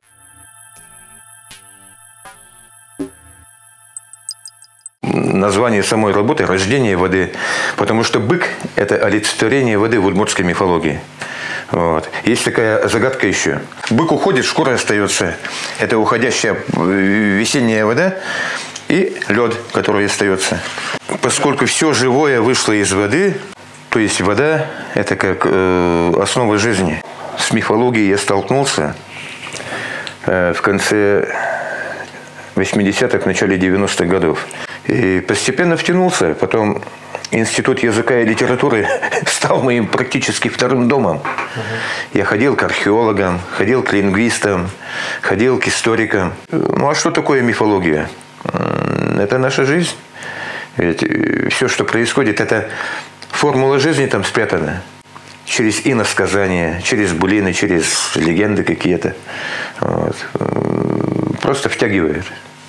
I: Название самой работы – «Рождение воды», потому что бык – это олицетворение воды в удмуртской мифологии. Вот. Есть такая загадка еще. Бык уходит, шкура остается. Это уходящая весенняя вода и лед, который остается. Поскольку все живое вышло из воды, то есть вода – это как э, основа жизни. С мифологией я столкнулся э, в конце восьмидесятых, в начале девяностых годов. И постепенно втянулся. Потом Институт языка и литературы стал моим практически вторым домом. Uh-huh. Я ходил к археологам, ходил к лингвистам, ходил к историкам. Ну а что такое мифология? Это наша жизнь. Ведь все, что происходит, это формула жизни там спрятана. Через иносказания, через булины, через легенды какие-то. Вот. Просто втягивает.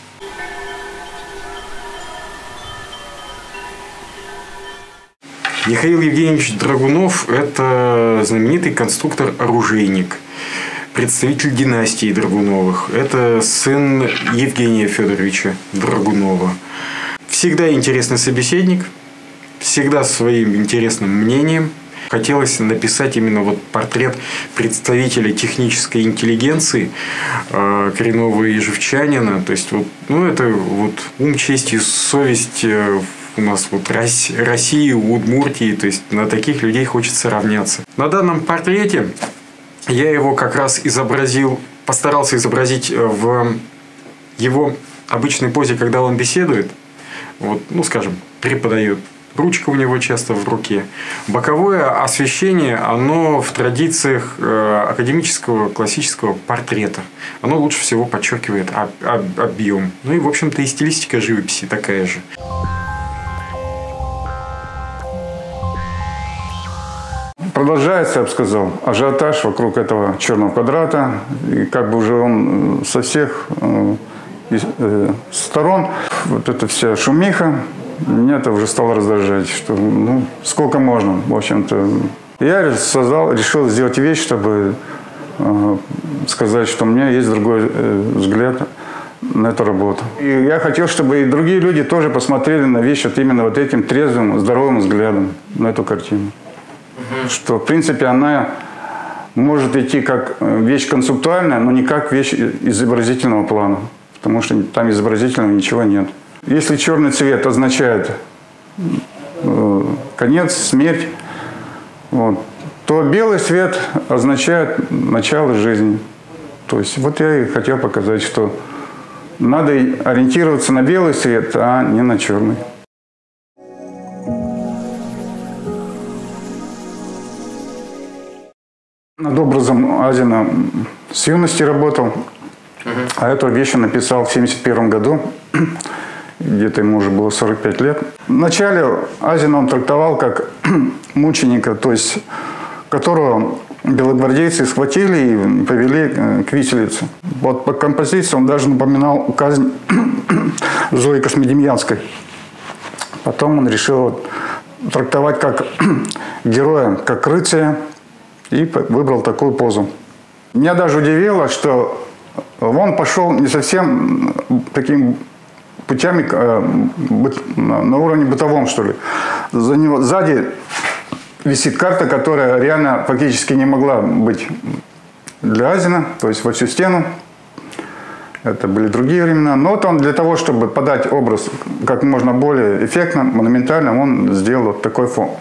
K: Михаил Евгеньевич Драгунов – это знаменитый конструктор-оружейник, представитель династии Драгуновых. Это сын Евгения Федоровича Драгунова. Всегда интересный собеседник, всегда своим интересным мнением. Хотелось написать именно вот портрет представителя технической интеллигенции э, коренного ижевчанина. То есть, вот, ну, это вот ум, честь и совесть э, у нас вот России, Удмуртии. То есть, на таких людей хочется равняться. На данном портрете я его как раз изобразил, постарался изобразить в его обычной позе, когда он беседует. Вот, ну, скажем, преподает. Ручка у него часто в руке. Боковое освещение, оно в традициях академического классического портрета. Оно лучше всего подчеркивает объем. Ну и, в общем-то, и стилистика живописи такая же.
C: Продолжается, я бы сказал, ажиотаж вокруг этого черного квадрата. И как бы уже он со всех э, сторон, вот эта вся шумиха, меня это уже стало раздражать, что ну, сколько можно, в общем-то. Я создал, решил сделать вещь, чтобы э, сказать, что у меня есть другой э, взгляд на эту работу. И я хотел, чтобы и другие люди тоже посмотрели на вещь вот именно вот этим трезвым, здоровым взглядом на эту картину. Mm-hmm. Что, в принципе, она может идти как вещь концептуальная, но не как вещь изобразительного плана, потому что там изобразительного ничего нет. Если черный цвет означает э, конец, смерть, вот, то белый цвет означает начало жизни. То есть вот я и хотел показать, что надо ориентироваться на белый цвет, а не на черный. Над образом Азина с юности работал, uh-huh. а эту вещь он написал в семьдесят первом году. Где-то ему уже было сорок пять лет. Вначале Азина он трактовал как мученика, то есть которого белогвардейцы схватили и повели к виселице. Вот по композиции он даже напоминал казнь Зои Космодемьянской. Потом он решил трактовать как героя, как рыцаря, и выбрал такую позу. Меня даже удивило, что он пошел не совсем таким путями на уровне бытовом, что ли. За него, сзади висит карта, которая реально фактически не могла быть для Азина, то есть во всю стену. Это были другие времена. Но вот он для того, чтобы подать образ как можно более эффектно, монументально, он сделал вот такой фон.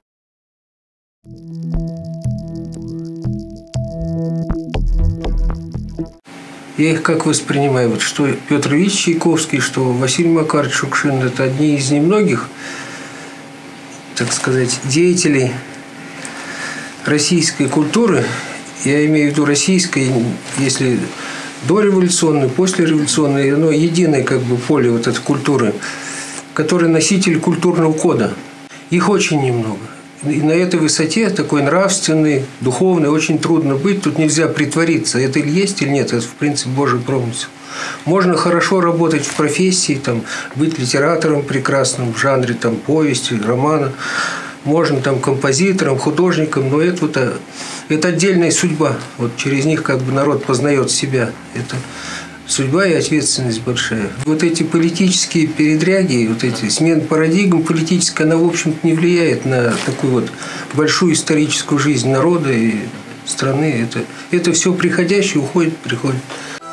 L: Я их как воспринимаю, вот что Петр Ильич Чайковский, что Василий Макарович Шукшин – это одни из немногих, так сказать, деятелей российской культуры. Я имею в виду российской, если дореволюционной, послереволюционной, оно единое как бы поле вот этой культуры, который носитель культурного кода. Их очень немного. И на этой высоте, такой нравственный, духовный, очень трудно быть. Тут нельзя притвориться, это или есть, или нет. Это, в принципе, Божий промысел. Можно хорошо работать в профессии, там, быть литератором прекрасным в жанре там, повести, романа. Можно там, композитором, художником, но это, вот, это отдельная судьба. Вот через них как бы народ познает себя. Это судьба и ответственность большая. Вот эти политические передряги, вот эти смены парадигм политическая, она, в общем-то, не влияет на такую вот большую историческую жизнь народа и страны. Это, это все приходящее уходит, приходит.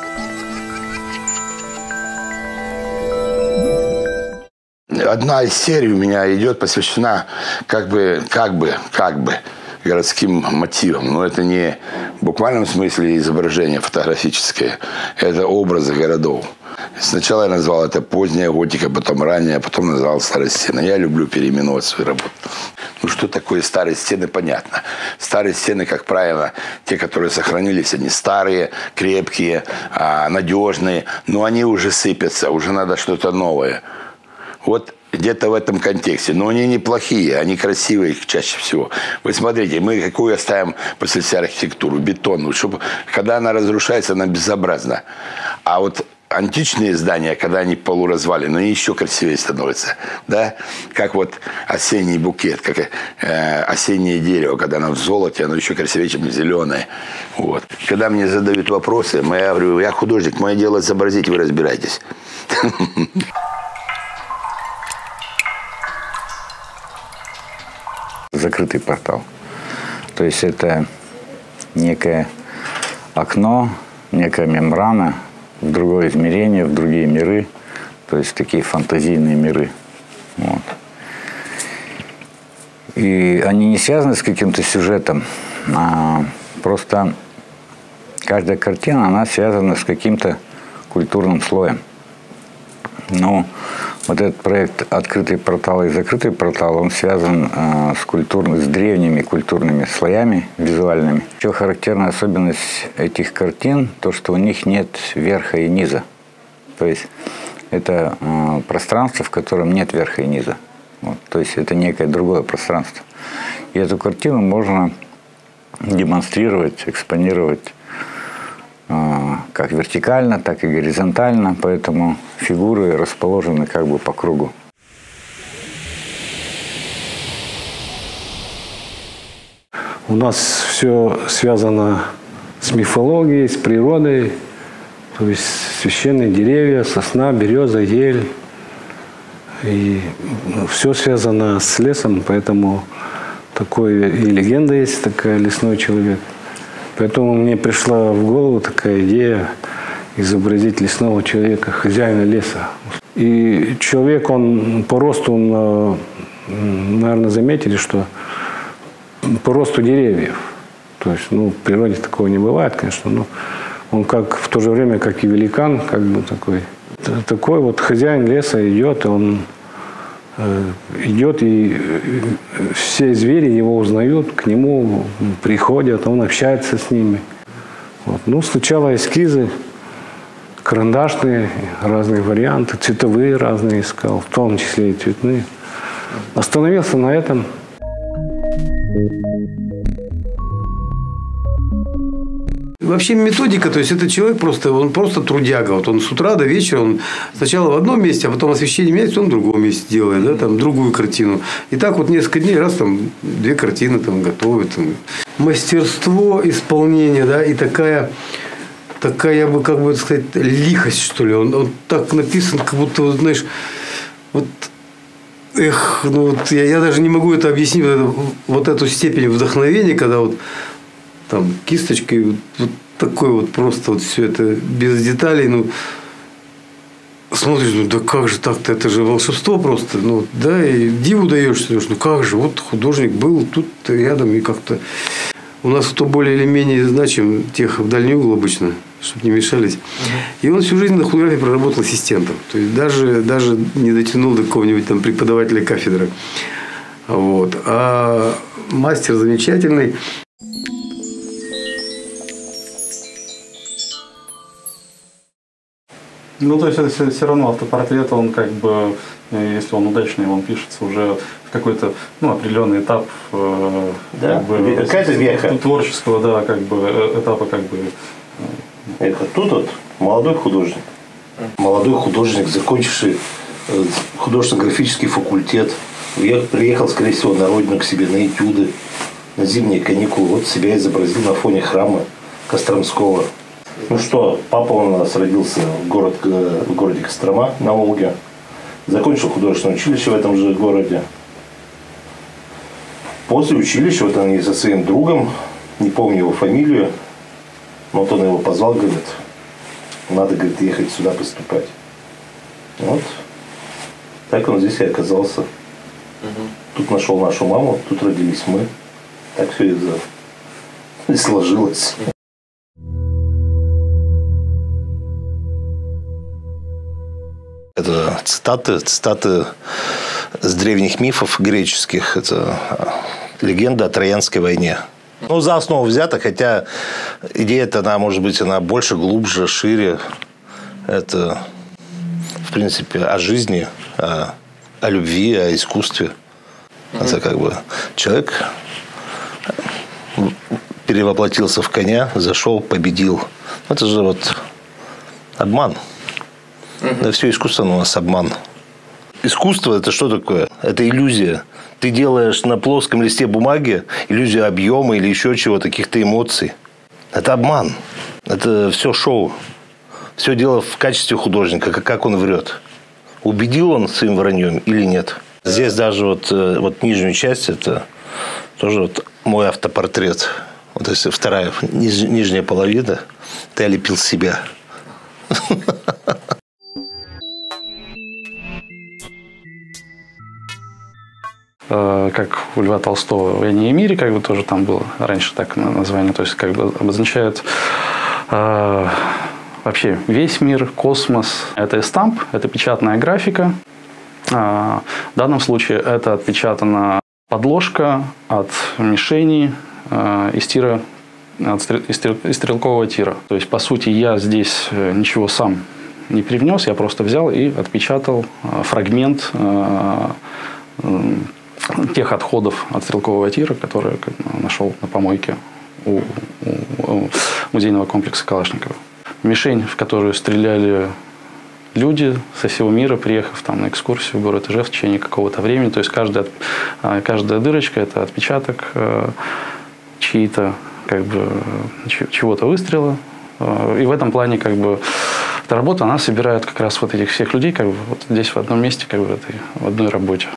M: Одна из серий у меня идет посвящена как бы, как бы, как бы городским мотивам. Но это не в буквальном смысле изображение фотографическое. Это образы городов. Сначала я назвал это поздняя готика, потом ранняя, потом назвал старые стены. Я люблю переименовать свою работу. Ну, что такое старые стены, понятно. Старые стены, как правило, те, которые сохранились, они старые, крепкие, надежные, но они уже сыпятся, уже надо что-то новое. Вот где-то в этом контексте. Но они неплохие, они красивые чаще всего. Вы смотрите, мы какую оставим после себя архитектуру? Бетонную. Чтобы, когда она разрушается, она безобразна. А вот античные здания, когда они полуразвалены, они еще красивее становятся. Да? Как вот осенний букет, как э, осеннее дерево, когда оно в золоте, оно еще красивее, чем зеленое. Вот. Когда мне задают вопросы, я говорю, я художник, мое дело изобразить, вы разбирайтесь.
N: Закрытый портал.
W: То есть это некое окно, некая мембрана в другое измерение, в другие миры. То есть такие фантазийные миры. Вот. И они не связаны с каким-то сюжетом, а просто каждая картина, она связана с каким-то культурным слоем. Ну, вот этот проект «Открытый портал» и «Закрытый портал», он связан э, с, культурными, с древними культурными слоями визуальными. Еще характерная особенность этих картин, то, что у них нет верха и низа. То есть это э, пространство, в котором нет верха и низа. Вот, то есть это некое другое пространство. И эту картину можно демонстрировать, экспонировать э, как вертикально, так и горизонтально, поэтому фигуры расположены как бы по кругу.
N: У нас все связано с мифологией, с природой, то есть священные деревья, сосна, береза, ель. И все связано с лесом, поэтому такой и легенда есть такая, лесной человек. Поэтому мне пришла в голову такая идея изобразить лесного человека, хозяина леса. И человек, он по росту, он, наверное, заметили, что по росту деревьев. То есть, ну, в природе такого не бывает, конечно, но он как в то же время, как и великан, как бы такой. Такой вот хозяин леса идет, и он э, идет, и все звери его узнают, к нему приходят, он общается с ними. Вот. Ну, сначала эскизы, карандашные, разные варианты, цветовые разные искал, в том числе и цветные. Остановился на этом.
O: Вообще методика, то есть это человек просто, он просто трудяга. Вот он с утра до вечера, он сначала в одном месте, а потом освещение меняется, он в другом месте делает, да, там другую картину. И так вот несколько дней, раз там две картины там готовит. Там. Мастерство исполнения, да, и такая, такая, я бы как бы сказать, лихость, что ли. Он, он так написан, как будто, вот, знаешь, вот, эх, ну вот я, я даже не могу это объяснить, вот, это, вот эту степень вдохновения, когда вот там кисточкой вот, вот такой вот просто вот все это без деталей, ну смотришь, ну да как же так-то, это же волшебство просто, ну да, и диву даешься, ну как же, вот художник был тут рядом и как-то у нас кто более или менее значим, тех в дальний угол обычно, чтобы не мешались. Uh-huh. И он всю жизнь на худографии проработал ассистентом, то есть даже, даже не дотянул до какого-нибудь там преподавателя кафедры, вот, а мастер замечательный.
P: Ну, то есть, это все равно автопортрет, он как бы, если он удачный, он пишется уже в какой-то, ну, определенный этап э,
Q: да?
P: как бы,
Q: какая-то веха
P: творческого, да, как бы, этапа, как бы.
Q: Это тут вот молодой художник. Молодой художник, закончивший художественно-графический факультет, приехал, скорее всего, на родину к себе, на этюды, на зимние каникулы. Вот себя изобразил на фоне храма Костромского. Ну что, папа у нас родился в, город, в городе Кострома на Волге. Закончил художественное училище в этом же городе. После училища вот они со своим другом, не помню его фамилию, но вот он его позвал, говорит, надо, говорит, ехать сюда поступать. Вот. Так он здесь и оказался. Угу. Тут нашел нашу маму, тут родились мы. Так все и сложилось. Это цитаты, цитаты с древних мифов греческих. Это легенда о Троянской войне. Ну, за основу взята, хотя идея-то, она, может быть, она больше, глубже, шире. Это, в принципе, о жизни, о, о любви, о искусстве. Mm-hmm. Это как бы человек перевоплотился в коня, зашел, победил. Это же вот обман. Mm-hmm. Да, все искусство у нас обман. Искусство – это что такое? Это иллюзия. Ты делаешь на плоском листе бумаги иллюзию объема или еще чего-то, каких-то эмоций. Это обман. Это все шоу. Все дело в качестве художника, как он врет. Убедил он своим враньем или нет. Здесь даже вот, вот нижнюю часть, это тоже вот мой автопортрет. Вот если вторая, ниж, нижняя половина, то я лепил себя.
C: Как у Льва Толстого в «Войне и мире», как бы тоже там было раньше так название, то есть как бы обозначает э, вообще весь мир, космос. Это эстамп, это печатная графика. Э, в данном случае это отпечатана подложка от мишени э, из тира, от стрел, из, стрел, из стрелкового тира. То есть, по сути, я здесь ничего сам не привнес, я просто взял и отпечатал фрагмент э, э, тех отходов от стрелкового тира, которые нашел на помойке у, у, у музейного комплекса Калашникова. Мишень, в которую стреляли люди со всего мира, приехав там на экскурсию в город Ижевск в течение какого-то времени. То есть каждая, каждая дырочка – это отпечаток чьи-то, как бы, чего-то выстрела. И в этом плане как бы эта работа, она собирает как раз вот этих всех людей как бы вот здесь в одном месте, как бы в, этой, в одной работе.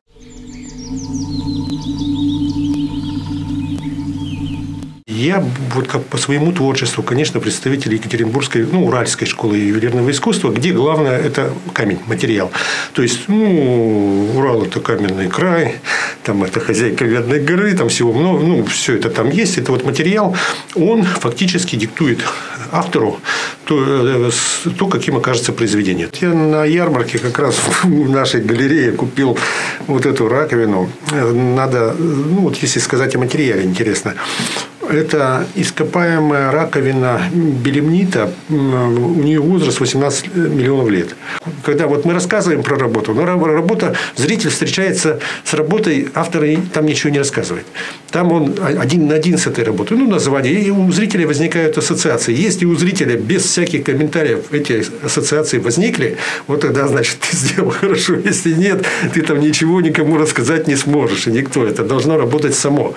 R: Я вот как по своему творчеству, конечно, представитель Екатеринбургской, ну, Уральской школы ювелирного искусства, где главное – это камень, материал. То есть, ну, Урал – это каменный край, там это хозяйка Медной горы, там всего много, ну, все это там есть. Это вот материал, он фактически диктует автору то, то каким окажется произведение. Я на ярмарке как раз в нашей галерее купил вот эту раковину. Надо, ну, вот если сказать о материале, интересно. Это ископаемая раковина белемнита, у нее возраст восемнадцать миллионов лет. Когда вот мы рассказываем про работу, но работа, зритель встречается с работой, автор там ничего не рассказывает. Там он один на один с этой работой, ну, название, и у зрителя возникают ассоциации. Если у зрителя без всяких комментариев эти ассоциации возникли, вот тогда, значит, ты сделал хорошо. Если нет, ты там ничего никому рассказать не сможешь, и никто. Это должно работать само.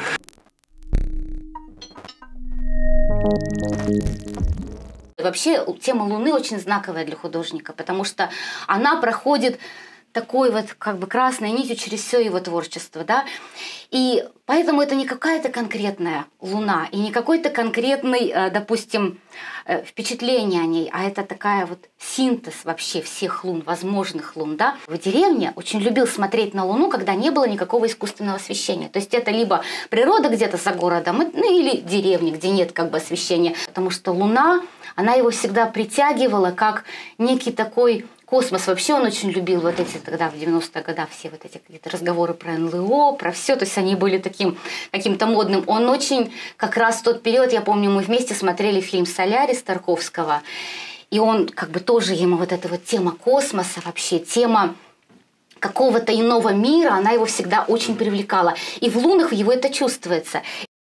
S: Вообще тема Луны очень знаковая для художника, потому что она проходит такой вот как бы красной нитью через все его творчество, да, и поэтому это не какая-то конкретная Луна и не какой-то конкретный, допустим, впечатление о ней, а это такая вот синтез вообще всех лун, возможных лун, да. В деревне очень любил смотреть на Луну, когда не было никакого искусственного освещения, то есть это либо природа где-то за городом, ну или деревня, где нет как бы освещения, потому что Луна, она его всегда притягивала как некий такой космос. Вообще он очень любил вот эти тогда в девяностых годах все вот эти какие-то разговоры про эн эл о, про все, то есть они были таким каким-то модным. Он очень, как раз в тот период, я помню, мы вместе смотрели фильм «Солярис» Тарковского, и он как бы тоже ему вот эта вот тема космоса вообще, тема какого-то иного мира, она его всегда очень привлекала. И в лунах его это чувствуется.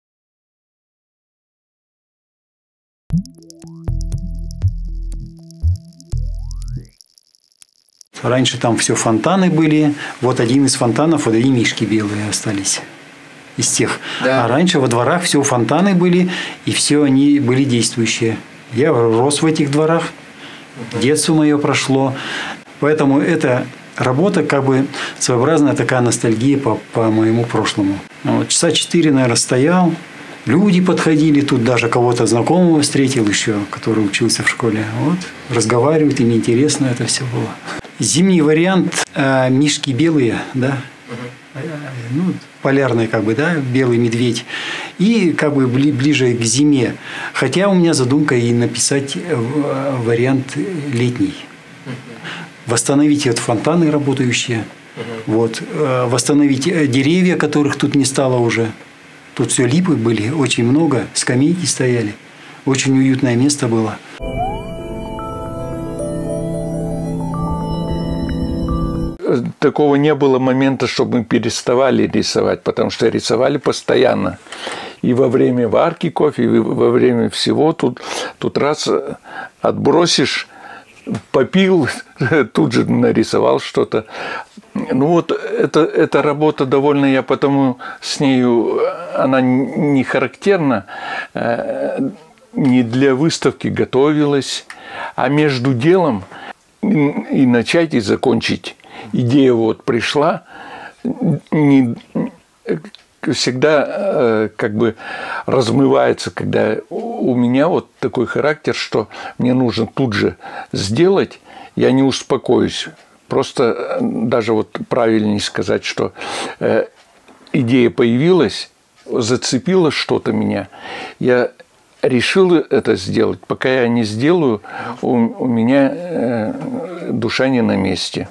T: Раньше там все фонтаны были. Вот один из фонтанов, вот одни мишки белые остались из тех. Да. А раньше во дворах все фонтаны были, и все они были действующие. Я рос в этих дворах, детство мое прошло. Поэтому эта работа как бы своеобразная такая ностальгия по, по моему прошлому. Вот, часа четыре, наверное, стоял. Люди подходили, тут даже кого-то знакомого встретил еще, который учился в школе. Вот, разговаривают, им интересно это все было. Зимний вариант э, мишки белые, да, uh-huh. ну, полярный как бы, да, белый медведь, и как бы бли, ближе к зиме. Хотя у меня задумка и написать вариант летний, uh-huh. восстановить вот фонтаны работающие, uh-huh. вот, э, восстановить деревья, которых тут не стало уже. Тут все липы были, очень много, скамейки стояли, очень уютное место было.
U: Такого не было момента, чтобы мы переставали рисовать, потому что рисовали постоянно. И во время варки кофе, и во время всего тут, тут раз отбросишь, попил, тут же нарисовал что-то. Ну вот это, эта работа довольно, я потому с нею, она не характерна, не для выставки готовилась, а между делом и начать, и закончить. Идея вот пришла, не, всегда как бы размывается, когда у меня вот такой характер, что мне нужно тут же сделать, я не успокоюсь. Просто даже вот правильнее сказать, что идея появилась, зацепила что-то меня, я решил это сделать. Пока я не сделаю, у, у меня э, душа не на месте.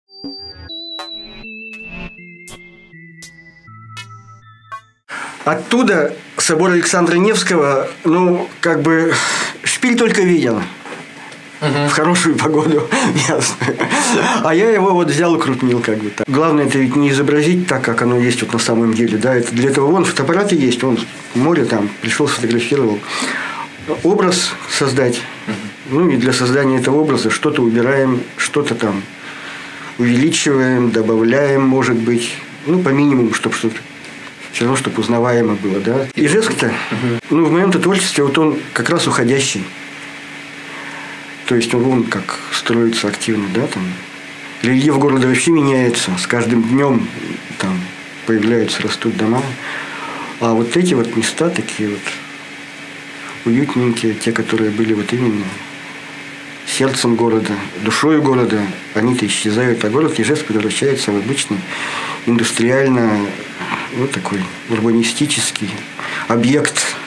B: Оттуда собор Александра Невского, ну, как бы, шпиль только виден. В хорошую погоду, ясно. А я его вот взял и крупнил как бы так. Главное, это ведь не изобразить так, как оно есть вот на самом деле. Да? Это для этого вон фотоаппараты есть, вон море там, пришел, сфотографировал. Образ создать. Ну и для создания этого образа что-то убираем, что-то там увеличиваем, добавляем, может быть. Ну, по минимуму, чтобы что-то все равно, чтобы узнаваемо было. Да? Ижевск-то, ну, в моем-то творчестве вот он как раз уходящий. То есть он как строится активно, да, там. Рельеф города вообще меняется. С каждым днем там появляются, растут дома. А вот эти вот места такие вот уютненькие, те, которые были вот именно сердцем города, душой города, они-то исчезают, а город Ижевск превращается в обычный индустриально, вот такой урбанистический объект.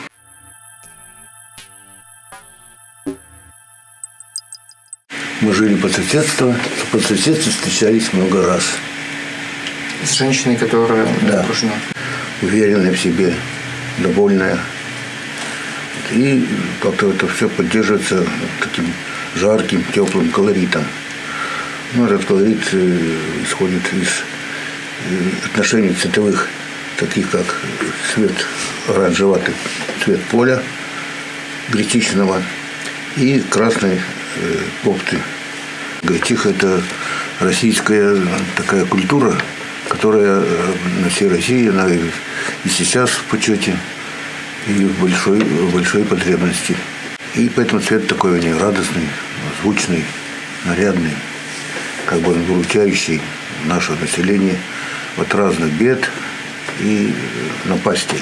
Q: Мы жили по соседству, по соседству встречались много раз.
J: С женщиной, которая
Q: да. окружена. Уверенная в себе, довольная. И как-то это все поддерживается таким жарким, теплым колоритом. Ну, этот колорит исходит из отношений цветовых, таких как цвет оранжеватый, цвет поля гречичного и красной кофты. Гречиха – это российская такая культура, которая на всей России, она и сейчас в почете, и в большой, в большой потребности. И поэтому цвет такой у нее радостный, звучный, нарядный, как бы выручающий наше население от разных бед и напастей.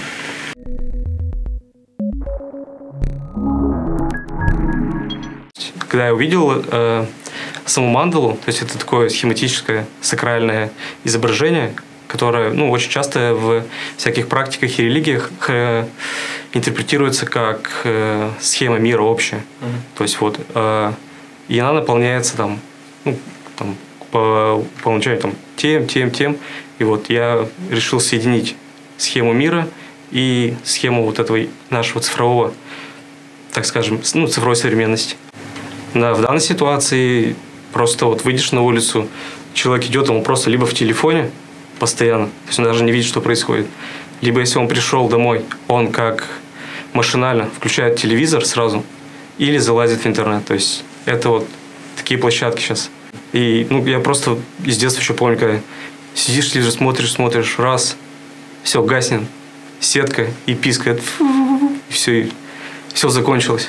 V: Когда я увидел э, саму мандалу, то есть это такое схематическое сакральное изображение, которое ну, очень часто в всяких практиках и религиях э, интерпретируется как э, схема мира общая. Mm-hmm. То есть вот, э, и она наполняется там, ну, там по, по умолчанию там, тем, тем, тем. И вот я решил соединить схему мира и схему вот этого нашего цифрового, так скажем, ну, цифровой современности. Да, в данной ситуации просто вот выйдешь на улицу, человек идет, он просто либо в телефоне постоянно, то есть он даже не видит, что происходит, либо если он пришел домой, он как машинально включает телевизор сразу или залазит в интернет. То есть это вот такие площадки сейчас. И ну, я просто из детства еще помню, когда сидишь, лежишь, смотришь, смотришь, раз, все, гаснет, сетка и пискает, и все, и все закончилось.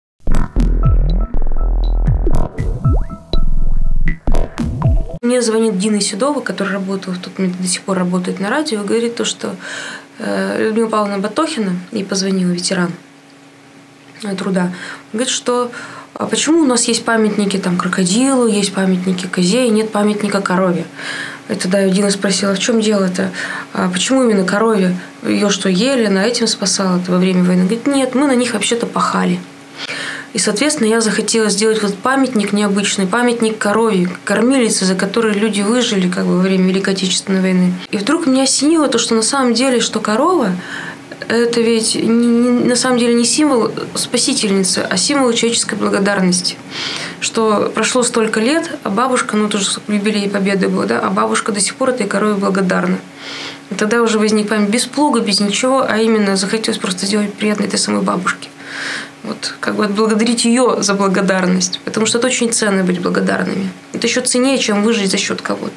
X: Мне звонит Дина Седова, которая работала в тот момент, до сих пор работает на радио, и говорит то, что э, Людмила Павловна Батохина, ей позвонила ветеран труда, говорит, что а почему у нас есть памятники там, крокодилу, есть памятники козе, и нет памятника корове. И тогда Дина спросила, в чем дело-то? А почему именно корове? Ее что, ели, она этим спасала во время войны? Говорит, нет, мы на них вообще-то пахали. И, соответственно, я захотела сделать вот памятник необычный, памятник корове, кормилице, за которой люди выжили как бы, во время Великой Отечественной войны. И вдруг меня осенило то, что на самом деле, что корова – это ведь не, не, на самом деле не символ спасительницы, а символ человеческой благодарности. Что прошло столько лет, а бабушка, ну тоже юбилей Победы был, да, а бабушка до сих пор этой корове благодарна. И тогда уже возник память без плуга, без ничего, а именно захотелось просто сделать приятно этой самой бабушке. Вот, как бы отблагодарить ее за благодарность. Потому что это очень ценно быть благодарными. Это еще ценнее, чем выжить за счет кого-то.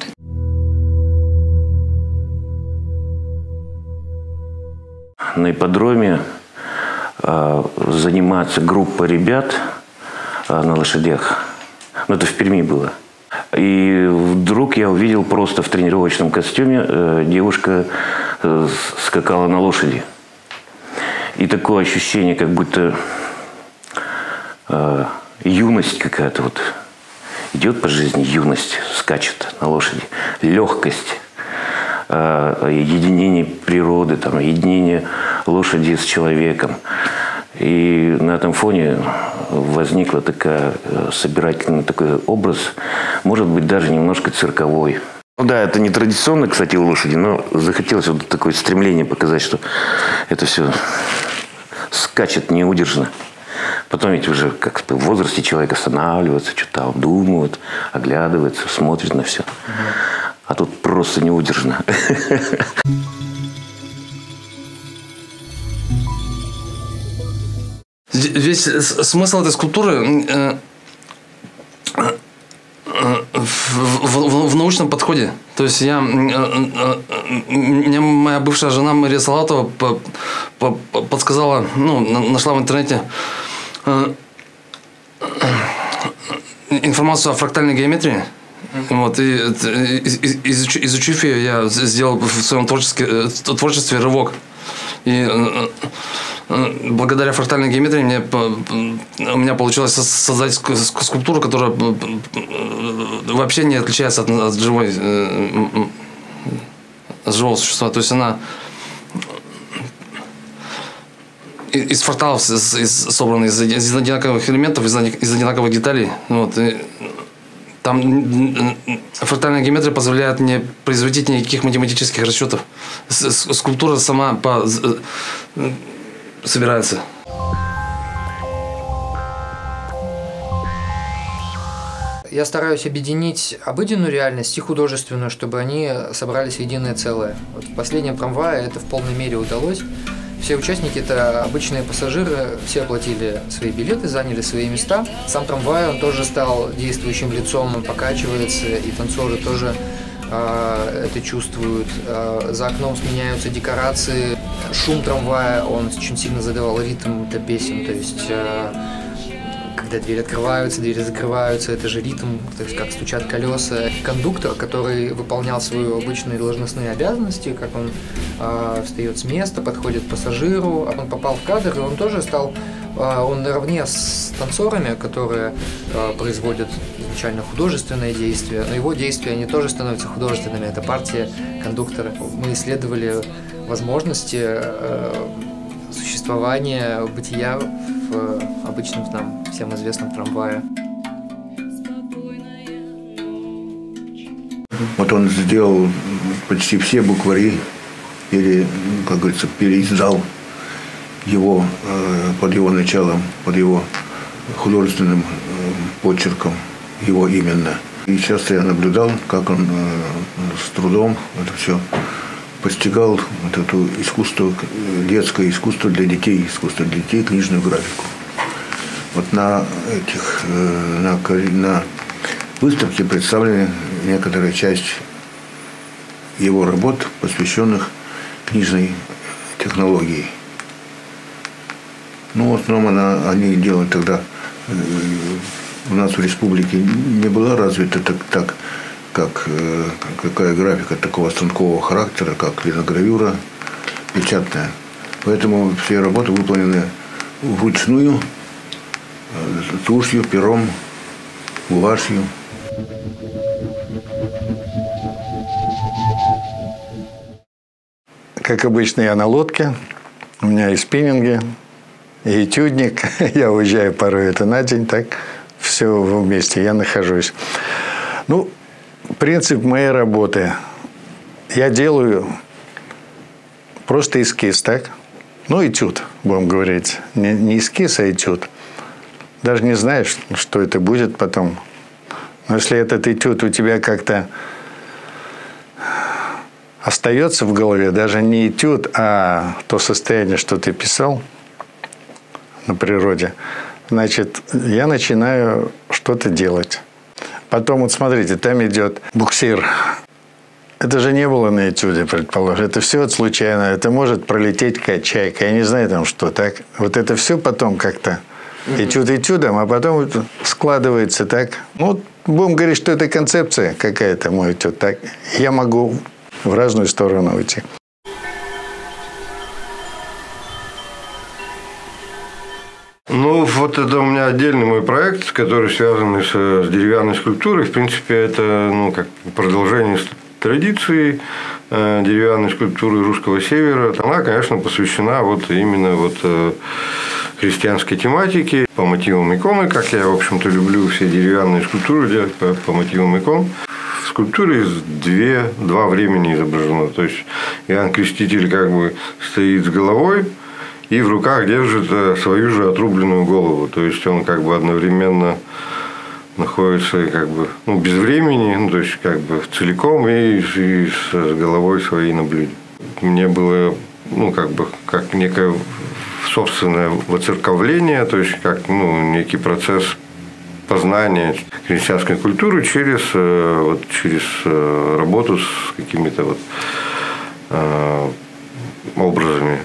Y: На ипподроме э, занимается группа ребят э, на лошадях. Ну, это в Перми было. И вдруг я увидел просто в тренировочном костюме э, девушка э, скакала на лошади. И такое ощущение, как будто э, юность какая-то вот. Идет по жизни юность, скачет на лошади. Легкость, э, единение природы, там, единение лошади с человеком. И на этом фоне возникла такая собирательный такой образ, может быть, даже немножко цирковой. Ну да, это не традиционно, кстати, у лошади, но захотелось вот такое стремление показать, что это все скачет неудержно. Потом ведь уже как в возрасте человек останавливается, что-то обдумывает, оглядывается, смотрит на все. А тут просто неудержно.
A: Весь смысл этой скульптуры э, э, в, в, в научном подходе. То есть я, э, э, мне моя бывшая жена Мария Салатова по, по, подсказала, ну, нашла в интернете э, информацию о фрактальной геометрии. Вот, и, и, изуч, изучив ее, я сделал в своем творчестве, творчестве рывок. И благодаря фрактальной геометрии мне, у меня получилось создать скульптуру, которая вообще не отличается от, от, живой, от живого существа. То есть она из фракталов из, из, собрана, из, из одинаковых элементов, из, из одинаковых деталей. Вот, и там фрактальная геометрия позволяет не производить никаких математических расчетов. Скульптура сама по, собирается.
J: Я стараюсь объединить обыденную реальность и художественную, чтобы они собрались в единое целое. Вот в последнем трамвае это в полной мере удалось. Все участники – это обычные пассажиры, все оплатили свои билеты, заняли свои места. Сам трамвай, он тоже стал действующим лицом, он покачивается, и танцоры тоже э, это чувствуют. Э, за окном сменяются декорации. Шум трамвая, он очень сильно задавал ритм для песен, то есть э, когда двери открываются, двери закрываются, это же ритм, то есть как стучат колеса. Кондуктор, который выполнял свои обычные должностные обязанности, как он э, встает с места, подходит к пассажиру, он попал в кадр, и он тоже стал, э, он наравне с танцорами, которые э, производят изначально художественные действия, но его действия, они тоже становятся художественными, это партия, кондуктора. Мы исследовали возможности э, существования, бытия в обычном нам всем известном трамвае.
D: Вот он сделал почти все буквари, пере, как говорится, переиздал его э, под его началом, под его художественным э, почерком, его именно. И часто я наблюдал, как он э, с трудом это все постигал, вот это искусство, детское искусство для детей, искусство для детей, книжную графику. Вот на этих, на, на выставке представлены некоторая часть его работ, посвященных книжной технологии. Ну, в основном она, они делают тогда, у нас в республике не была развита так, так как какая графика такого станкового характера, как линогравюра печатная. Поэтому все работы выполнены вручную, тушью, пером, гуашью.
U: Как обычно, я на лодке, у меня и спиннинги, и этюдник. Я уезжаю порой это на день, так все вместе, я нахожусь. Ну, принцип моей работы. Я делаю просто эскиз, так? Ну, этюд, будем говорить. Не, не эскиз, а этюд. Даже не знаешь, что это будет потом. Но если этот этюд у тебя как-то остается в голове, даже не этюд, а то состояние, что ты писал на природе, значит, я начинаю что-то делать. Потом, вот смотрите, там идет буксир. Это же не было на этюде, предположим. Это все вот случайно. Это может пролететь какая-то чайка. Я не знаю там что. Так? Вот это все потом как-то этюд этюдом, а потом вот складывается так. Ну,
E: будем говорить, что это концепция какая-то, может, вот так. Я могу в разную сторону уйти.
F: Ну, вот это у меня отдельный мой проект, который связан с, с деревянной скульптурой. В принципе, это ну, как продолжение традиции э, деревянной скульптуры русского севера. Она, конечно, посвящена вот именно вот, э, христианской тематике по мотивам иконы, как я, в общем-то, люблю все деревянные скульптуры делать по, по мотивам икон. В скульптуре две, два времени изображено. То есть Иоанн Креститель как бы стоит с головой и в руках держит свою же отрубленную голову. То есть он как бы одновременно находится как бы ну, без времени, ну, то есть как бы целиком и, и с головой своей на блюде. Мне было ну, как бы как некое собственное воцерковление, то есть как ну, некий процесс познания христианской культуры через, вот, через работу с какими-то вот, э, образами.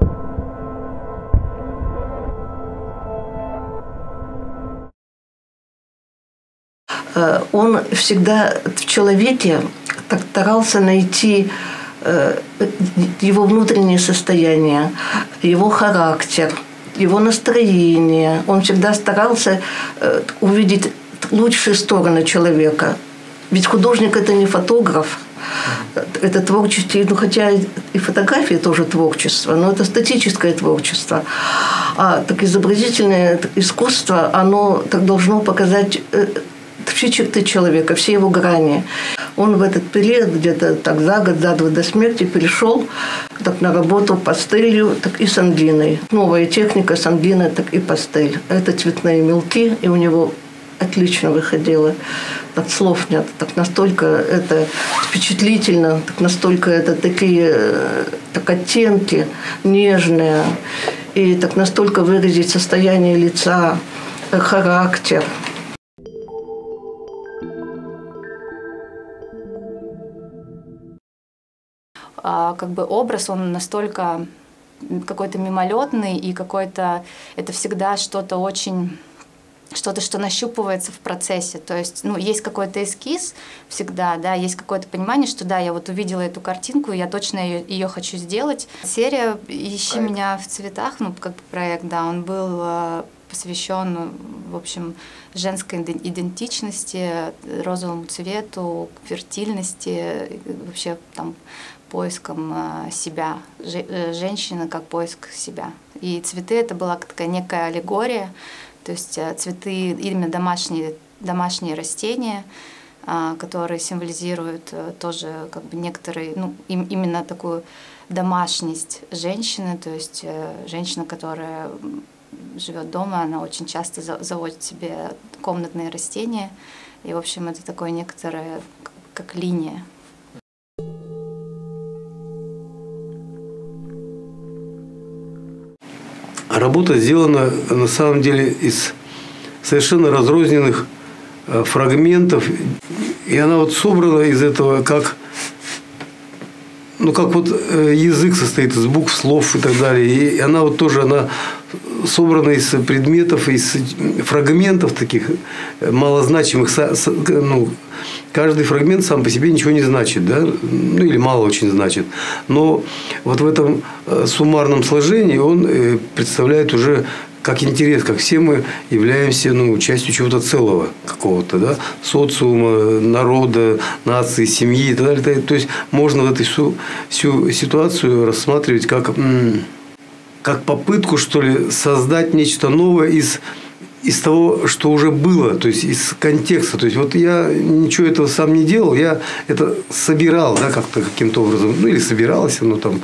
G: Он всегда в человеке так старался найти его внутреннее состояние, его характер, его настроение. Он всегда старался увидеть лучшие стороны человека. Ведь художник – это не фотограф, это творчество, ну, хотя и фотографии тоже творчество, но это статическое творчество. А так изобразительное искусство, оно так должно показать все черты человека, все его грани. Он в этот период, где-то так за год, за два до смерти, перешел так, на работу пастелью, так и сандиной. Новая техника сандина, так и пастель. Это цветные мелки, и у него отлично выходило. Так слов нет. Так настолько это впечатлительно, так настолько это такие так оттенки нежные, и так настолько выразить состояние лица, характер.
H: Как бы образ, он настолько какой-то мимолетный, и какой-то это всегда что-то очень, что-то, что нащупывается в процессе. То есть, ну, есть какой-то эскиз всегда, да, есть какое-то понимание, что да, я вот увидела эту картинку, и я точно ее, ее хочу сделать. Серия «Ищи проект. Меня в цветах», ну, как бы проект, да, он был посвящен, в общем, женской идентичности, розовому цвету, фертильности, вообще там поиском себя, женщины как поиск себя. И цветы — это была такая некая аллегория, то есть цветы именно домашние, домашние растения, которые символизируют тоже как бы некоторые, ну, именно такую домашность женщины, то есть женщина, которая живет дома, она очень часто заводит себе комнатные растения, и, в общем, это такое некоторое, как линия.
O: Работа сделана на самом деле из совершенно разрозненных фрагментов, и она вот собрана из этого как, ну как вот язык состоит из букв, слов и так далее, и она вот тоже она собрана из предметов, из фрагментов таких малозначимых, ну, каждый фрагмент сам по себе ничего не значит, да? Ну или мало очень значит. Но вот в этом суммарном сложении он представляет уже как интерес, как все мы являемся ну, частью чего-то целого какого-то, да? Социума, народа, нации, семьи и так далее. То есть можно в эту всю, всю ситуацию рассматривать как, как попытку, что ли, создать нечто новое из из того, что уже было, то есть из контекста. То есть вот я ничего этого сам не делал, я это собирал, да, как-то каким-то образом, ну или собиралось оно там.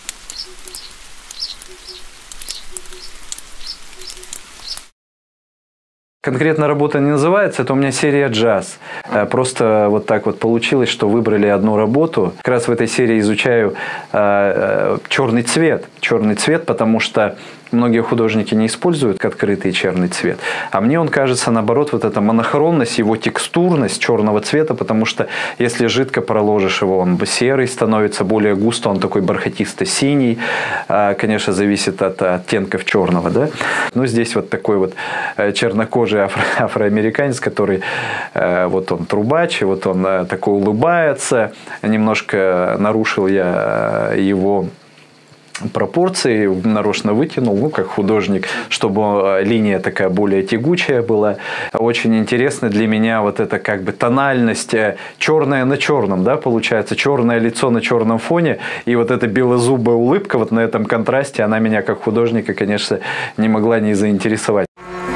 C: Конкретно работа не называется, это у меня серия «Джаз». Просто вот так вот получилось, что выбрали одну работу. Как раз в этой серии изучаю черный цвет. Черный цвет, потому что многие художники не используют открытый черный цвет. А мне он кажется, наоборот, вот эта монохронность, его текстурность черного цвета, потому что если жидко проложишь его, он серый становится, более густо, он такой бархатисто-синий. Конечно, зависит от оттенков черного, да. Но здесь вот такой вот чернокожий тоже афро афроамериканец, который э, вот он трубач, и вот он э, такой улыбается. Немножко нарушил я его пропорции, нарочно вытянул, ну, как художник, чтобы линия такая более тягучая была. Очень интересно для меня вот эта как бы тональность черное на черном, да, получается, черное лицо на черном фоне, и вот эта белозубая улыбка вот на этом контрасте, она меня как художника, конечно, не могла не заинтересовать.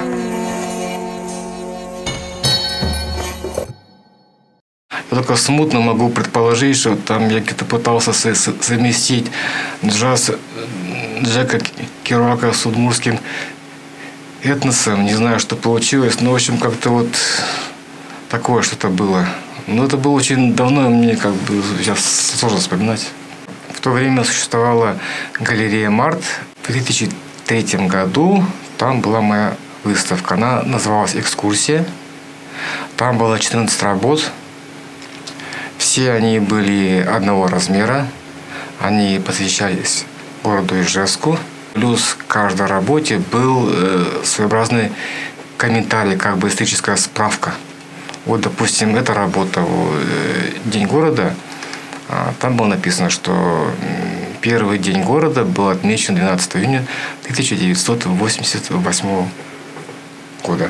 I: Я только смутно могу предположить, что там я где-то пытался совместить джаз Джека Керуака с удмуртским этносом. Не знаю, что получилось, но, в общем, как-то вот такое что-то было. Но это было очень давно, мне как бы сейчас сложно вспоминать. В то время существовала галерея «Март». В две тысячи третьем году там была моя выставка. Она называлась «Экскурсия». Там было четырнадцать работ. Все они были одного размера, они посвящались городу Ижевску. Плюс к каждой работе был э, своеобразный комментарий, как бы историческая справка. Вот, допустим, эта работа э, «День города», э, там было написано, что первый день города был отмечен двенадцатого июня тысяча девятьсот восемьдесят восьмого года.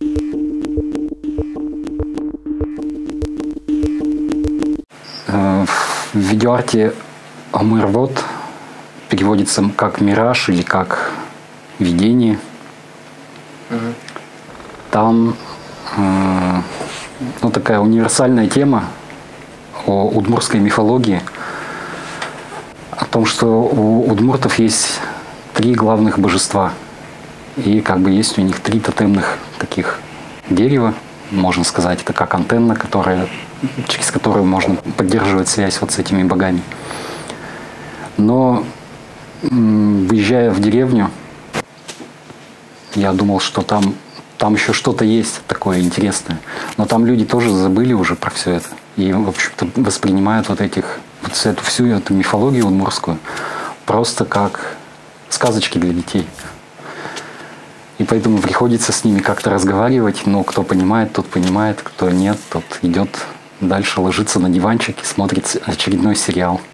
K: В видеоарте «Амырвод» переводится как «мираж» или как «видение». Uh-huh. Там э, ну, такая универсальная тема о удмуртской мифологии, о том, что у удмуртов есть три главных божества. И как бы есть у них три тотемных таких дерева, можно сказать, это как антенна, которая, через которую можно поддерживать связь вот с этими богами. Но выезжая в деревню, я думал, что там, там еще что-то есть такое интересное. Но там люди тоже забыли уже про все это. И, в общем-то, воспринимают вот этих, вот эту, всю эту мифологию удмуртскую просто как сказочки для детей. И поэтому приходится с ними как-то разговаривать, но кто понимает, тот понимает, кто нет, тот идет дальше, ложится на диванчик и смотрит очередной сериал.